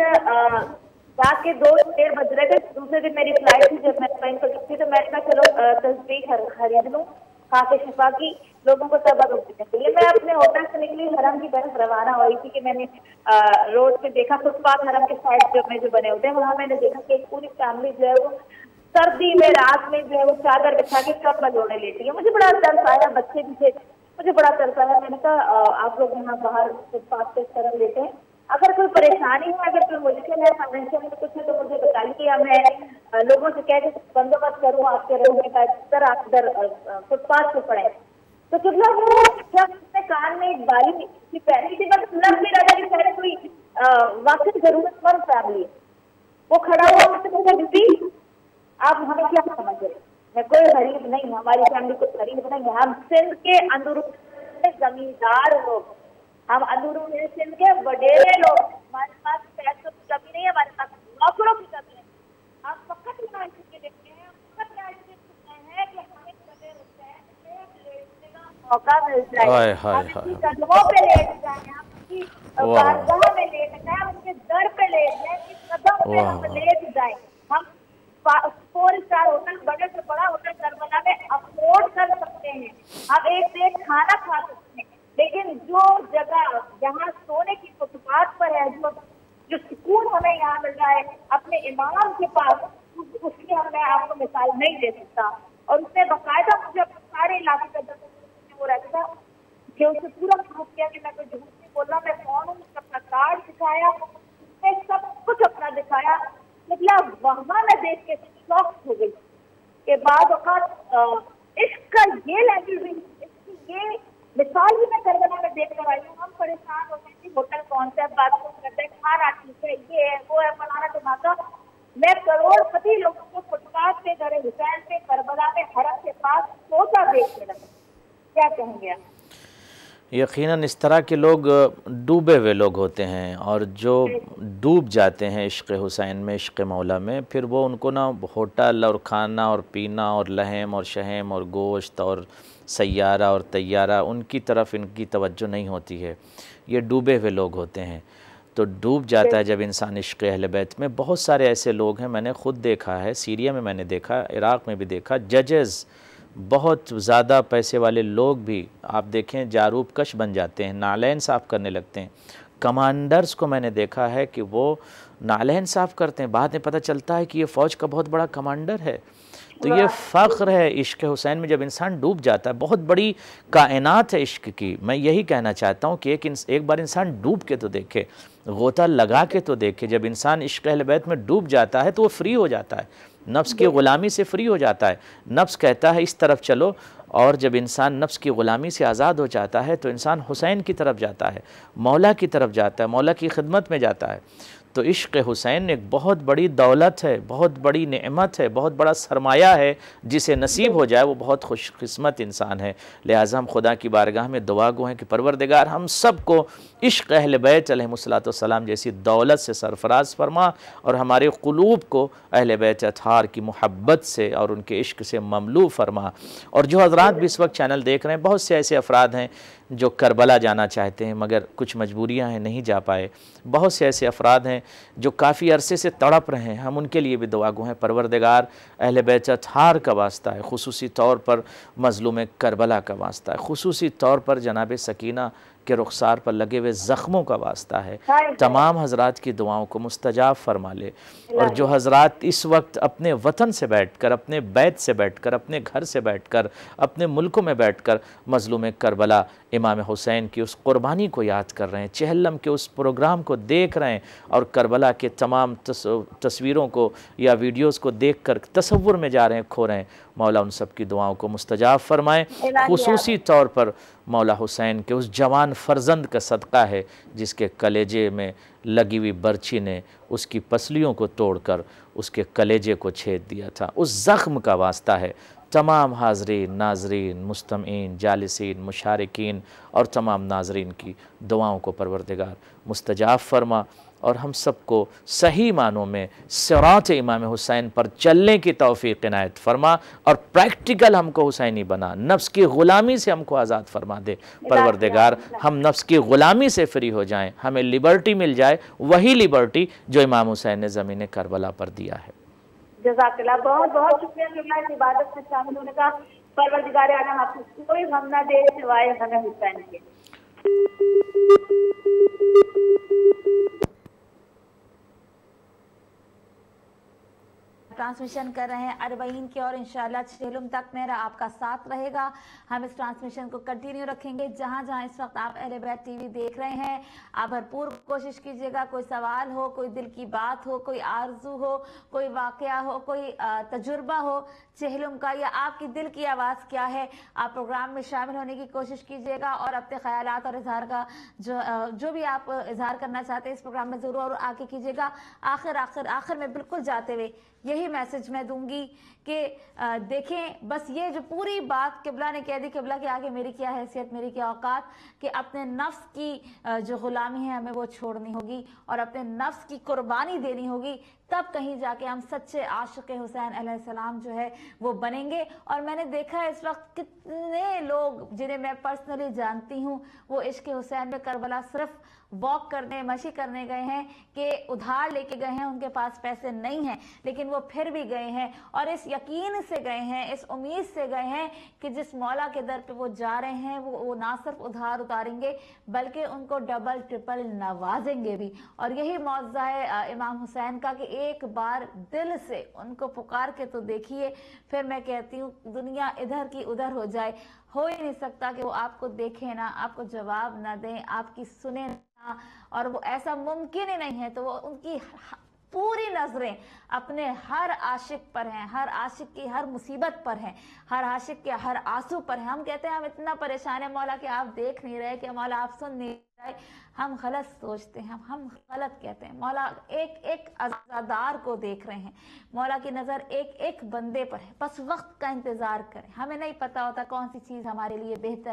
रात के दो डेढ़ बज रहे थे, दूसरे दिन मेरी फ्लाइट थी जब मैं ट्रेन पर थी, तो मैंने कहा चलो तस्बीह खरीद लूँ खाके शिफा की, लोगों को सबक देने के लिए। मैं अपने होटल से निकली, हरम की तरफ रवाना हो रही थी कि मैंने रोड पे देखा फुटपाथ हरम के साइड जो में जो बने होते हैं वहाँ मैंने देखा कि एक पूरी फैमिली जो है वो सर्दी में रात में जो है वो चादर बिछा के कम्बल ओढ़े लेती है। मुझे बड़ा तरस आया, बच्चे भी थे, मुझे बड़ा तरस आया। मैंने कहा आप लोग यहाँ बाहर फुटपाथ पे तरह लेते हैं, अगर कोई परेशानी है, अगर कोई मुश्किल है, फाइनेंशियल में कुछ है तो मुझे बताइए, या मैं लोगों से कह के बंदोबस्त करूँ आपके रहने का, इधर आप इधर फुटपाथ पे पड़े। तो कितना वो अपने कान में एक बाली पहनी थी, बस लग भी रहा था कि शायद कोई वाकई जरूरतमंद फैमिली। वो खड़ा हुआ मुझसे पूछा, दीदी आप हमें क्या समझ रहे? मैं कोई गरीब नहीं, हमारी फैमिली कोई गरीब नहीं है, हम सिंध के अंदरूनी जमींदार लोग, हम अंदरूनी सिंध के वडेरे लोग, हमारे पास पैसों की कमी नहीं है, हमारे पास नौकरों की कमी है। हम फकत यहाँ इसलिए देखते हैं, फकत यहाँ इसलिए सुनते हैं कि हमें कदे लेटने का मौका मिल जाए, हम इनकी कदमों पे लेट जाए, हम उनकी बारगाह में लेट जाए, उनके दर पे लेट जाए, कदम पे हम लेट जाए। हम फोर स्टार होटल, बड़े से बड़ा होटल करबला में अफोर्ड कर सकते हैं, हम एक प्लेट खाना खा सकते हैं, लेकिन जो जगह जहाँ सोने की फुटपाथ पर है, जो जो सुकून हमें यहाँ मिल रहा है अपने इमाम के पास, उसकी हम मैं आपको मिसाल नहीं दे सकता। और उसने बाकायदा मुझे अपने सारे इलाके का दर्द हो रहता था कि उसने पूरा प्रूफ किया कि मैं कोई झूठ नहीं बोल रहा, मैं कौन हूँ, अपना कार्ड दिखाया, उसने सब कुछ अपना दिखाया। मतलब वहाँ मैं देख के शॉक हो गई कि बाद वक़्त इश्क का ये लेवल, इसकी ये मिसाल भी मैं करबला में देख कर आई हूँ। हम परेशान होते हैं कि होटल कौन सा है, बाथरूम करते हैं, खाना ठीक है, ये है वो है, फलाना टमाका। मैं करोड़पति लोगों को फुटपाथ पे, घर हुसैन पे, करबला में, हरम के पास सोता देख के लगा। क्या कहेंगे आप? यकीनन इस तरह के लोग डूबे हुए लोग होते हैं, और जो डूब जाते हैं इश्क़ हुसैन में, इश्क़ मौला में, फिर वो उनको ना होटल और खाना और पीना और लहम और शहम और गोश्त और सैयारा और तैयारा, उनकी तरफ इनकी तवज्जो नहीं होती है। ये डूबे हुए लोग होते हैं। तो डूब जाता है जब इंसान इश्क़ अहले बैत में। बहुत सारे ऐसे लोग हैं, मैंने ख़ुद देखा है, सीरिया में मैंने देखा, इराक़ में भी देखा। जजेस, बहुत ज़्यादा पैसे वाले लोग भी आप देखें जारूब कश बन जाते हैं, नालैन साफ़ करने लगते हैं। कमांडर्स को मैंने देखा है कि वो नालैन साफ़ करते हैं, बाद में पता चलता है कि ये फ़ौज का बहुत बड़ा कमांडर है। तो ये फ़ख्र है इश्क़ हुसैन में जब इंसान डूब जाता है। बहुत बड़ी कायनात है इश्क़ की। मैं यही कहना चाहता हूँ कि एक एक बार इंसान डूब के तो देखे, गोता लगा के तो देखे। जब इंसान इश्क़ अहले बैत में डूब जाता है तो वो फ्री हो जाता है, नफ्स की ग़ुलामी से फ्री हो जाता है। नफ्स कहता है इस तरफ चलो, और जब इंसान नफ्स की ग़ुलामी से आज़ाद हो जाता है तो इंसान हुसैन की तरफ जाता है, मौला की तरफ जाता है, मौला की खिदमत में जाता है। तो इश्क़ हुसैन एक बहुत बड़ी दौलत है, बहुत बड़ी नेमत है, बहुत बड़ा सरमाया है। जिसे नसीब हो जाए वो बहुत खुशकिस्मत इंसान है। लिहाजा हम खुदा की बारगाह में दुआ गो हैं कि परवरदिगार हम सब को इश्क़ अहले बैत अलैहिमुस्सलाम जैसी दौलत से सरफराज फरमा, और हमारे क़ुलूब को अहले बैत अतहार की मोहब्बत से और उनके इश्क़ से ममलू फरमा। और जो हज़रात भी इस वक्त चैनल देख रहे हैं, बहुत से ऐसे अफराद हैं जो करबला जाना चाहते हैं मगर कुछ मजबूरियां हैं, नहीं जा पाए। बहुत से ऐसे अफराद हैं जो काफ़ी अरसे से तड़प रहे हैं, हम उनके लिए भी दुआ गो हैं। परवरदिगार अहले बैत अतहार का वास्ता है, खुसूसी तौर पर मज़लूम करबला का वास्ता है, खुसूसी तौर पर जनाब सकीना के रुखसार पर लगे हुए ज़ख्मों का वास्ता है। तमाम हज़रात की दुआओं को मुस्तजाब फरमा ले। और जो हज़रात इस वक्त अपने वतन से बैठ कर, अपने बैत से बैठ कर, अपने घर से बैठ कर, अपने मुल्कों में बैठ कर मज़लूम करबला इमाम हुसैन की उस क़ुरबानी को याद कर रहे हैं, चहलम के उस प्रोग्राम को देख रहे हैं, और करबला के तमाम तस, तस्वीरों को या वीडियोज़ को देख कर तसव्वुर में जा रहे हैं, खो रहे हैं, मौला उन सब की दुआओं को मुस्तजाब फरमाएँ। खुसूसी तौर पर मौला हुसैन के उस जवान फ़र्जंद का सदक़ा है जिसके कलेजे में लगी हुई बर्छी ने उसकी पसलियों को तोड़कर उसके कलेजे को छेद दिया था। उस ज़ख्म का वास्ता है। तमाम हाज़रीन, नाज़रीन, मुस्तमीन, जालिसीन, मुशारिकीन और तमाम नाज़रीन की दुआओं को परवरदिगार मुस्तजाब फरमा, और हम सबको सही मानों में सिरात इमाम हुसैन पर चलने की तौफ़ीक़ इनायत फरमा, और प्रैक्टिकल हमको हुसैनी बना, नफ्स की ग़ुलामी से हमको आज़ाद फरमा दे परवरदिगार। हम नफ्स की ग़ुलामी से फ्री हो जाएं, हमें लिबर्टी मिल जाए, वही लिबर्टी जो इमाम हुसैन ने ज़मीन करबला पर दिया है। जज़ाकल्लाह, बहुत बहुत शुक्रिया शुक्रिया इस इबादत में शामिल होने का। परवरदिगार आलम आपको कोई गम ना दे सिवाय हमें हुसैन के। ट्रांसमिशन कर रहे हैं अरबईन की, और इंशाल्लाह छेलुम तक मेरा आपका साथ रहेगा। हम इस ट्रांसमिशन को कंटिन्यू रखेंगे। जहां जहां इस वक्त आप अहलेबैत टीवी देख रहे हैं, आप भरपूर कोशिश कीजिएगा, कोई सवाल हो, कोई दिल की बात हो, कोई आरजू हो, कोई वाकया हो, कोई तजुर्बा हो चेहलुम का, या आपकी दिल की आवाज़ क्या है, आप प्रोग्राम में शामिल होने की कोशिश कीजिएगा, और अपने ख्यालात और इजहार का जो जो भी आप इजहार करना चाहते हैं इस प्रोग्राम में ज़रूर आके कीजिएगा। आखिर आखिर आखिर में बिल्कुल जाते हुए यही मैसेज मैं दूंगी कि देखें, बस ये जो पूरी बात किबला ने कह दी, किबला के आगे मेरी क्या हैसियत, मेरी क्या औकात, कि अपने नफ्स की जो गुलामी है हमें वो छोड़नी होगी और अपने नफ्स की कुर्बानी देनी होगी, तब कहीं जाके हम सच्चे आशिक हुसैन अलैहिस्सलाम जो है वो बनेंगे। और मैंने देखा है इस वक्त कितने लोग जिन्हें मैं पर्सनली जानती हूँ, वो इश्क हुसैन में करबला सिर्फ वॉक करने, मशी करने गए हैं, कि उधार लेके गए हैं, उनके पास पैसे नहीं हैं, लेकिन वो फिर भी गए हैं, और इस यकीन से गए हैं, इस उम्मीद से गए हैं कि जिस मौला के दर पे वो जा रहे हैं वो वो ना सिर्फ उधार उतारेंगे बल्कि उनको डबल ट्रिपल नवाजेंगे भी। और यही मौज़ा है इमाम हुसैन का कि एक बार दिल से उनको पुकार के तो देखिए। फिर मैं कहती हूँ दुनिया इधर की उधर हो जाए, हो ही नहीं सकता कि वो आपको देखे ना, आपको जवाब ना दें, आपकी सुने ना, और वो ऐसा मुमकिन ही नहीं है। तो वो उनकी पूरी नजरें अपने हर आशिक पर हैं, हर आशिक की हर मुसीबत पर हैं, हर आशिक के हर आंसू पर हैं। हम कहते हैं हम इतना परेशान है मौला कि आप देख नहीं रहे, कि मौला आप सुन नहीं रहे। हम गलत सोचते हैं, हम हम गलत कहते हैं। मौला एक एक अज़ादार को देख रहे हैं, मौला की नज़र एक एक बंदे पर है। बस वक्त का इंतज़ार करें, हमें नहीं पता होता कौन सी चीज़ हमारे लिए बेहतर है,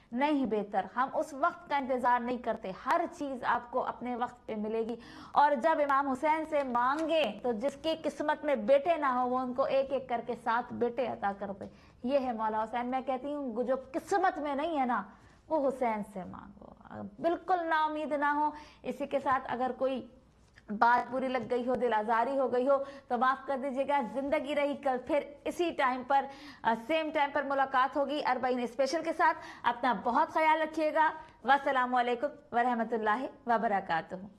नहीं बेहतर। हम उस वक्त का इंतजार नहीं करते, हर चीज आपको अपने वक्त पे मिलेगी। और जब इमाम हुसैन से मांगे तो जिसकी किस्मत में बेटे ना हो वो उनको एक एक करके सात बेटे अता करते। ये है मौला हुसैन। मैं कहती हूँ जो किस्मत में नहीं है ना वो हुसैन से मांगो, बिल्कुल ना उम्मीद ना हो। इसी के साथ अगर कोई बात बुरी लग गई हो, दिल आजारी हो गई हो तो माफ कर दीजिएगा। जिंदगी रही, कल फिर इसी टाइम पर सेम टाइम पर मुलाकात होगी अरबाईन स्पेशल के साथ। अपना बहुत ख्याल रखिएगा। वस्सलामु अलैकुम वरहमतुल्लाहि वबरकातुहू।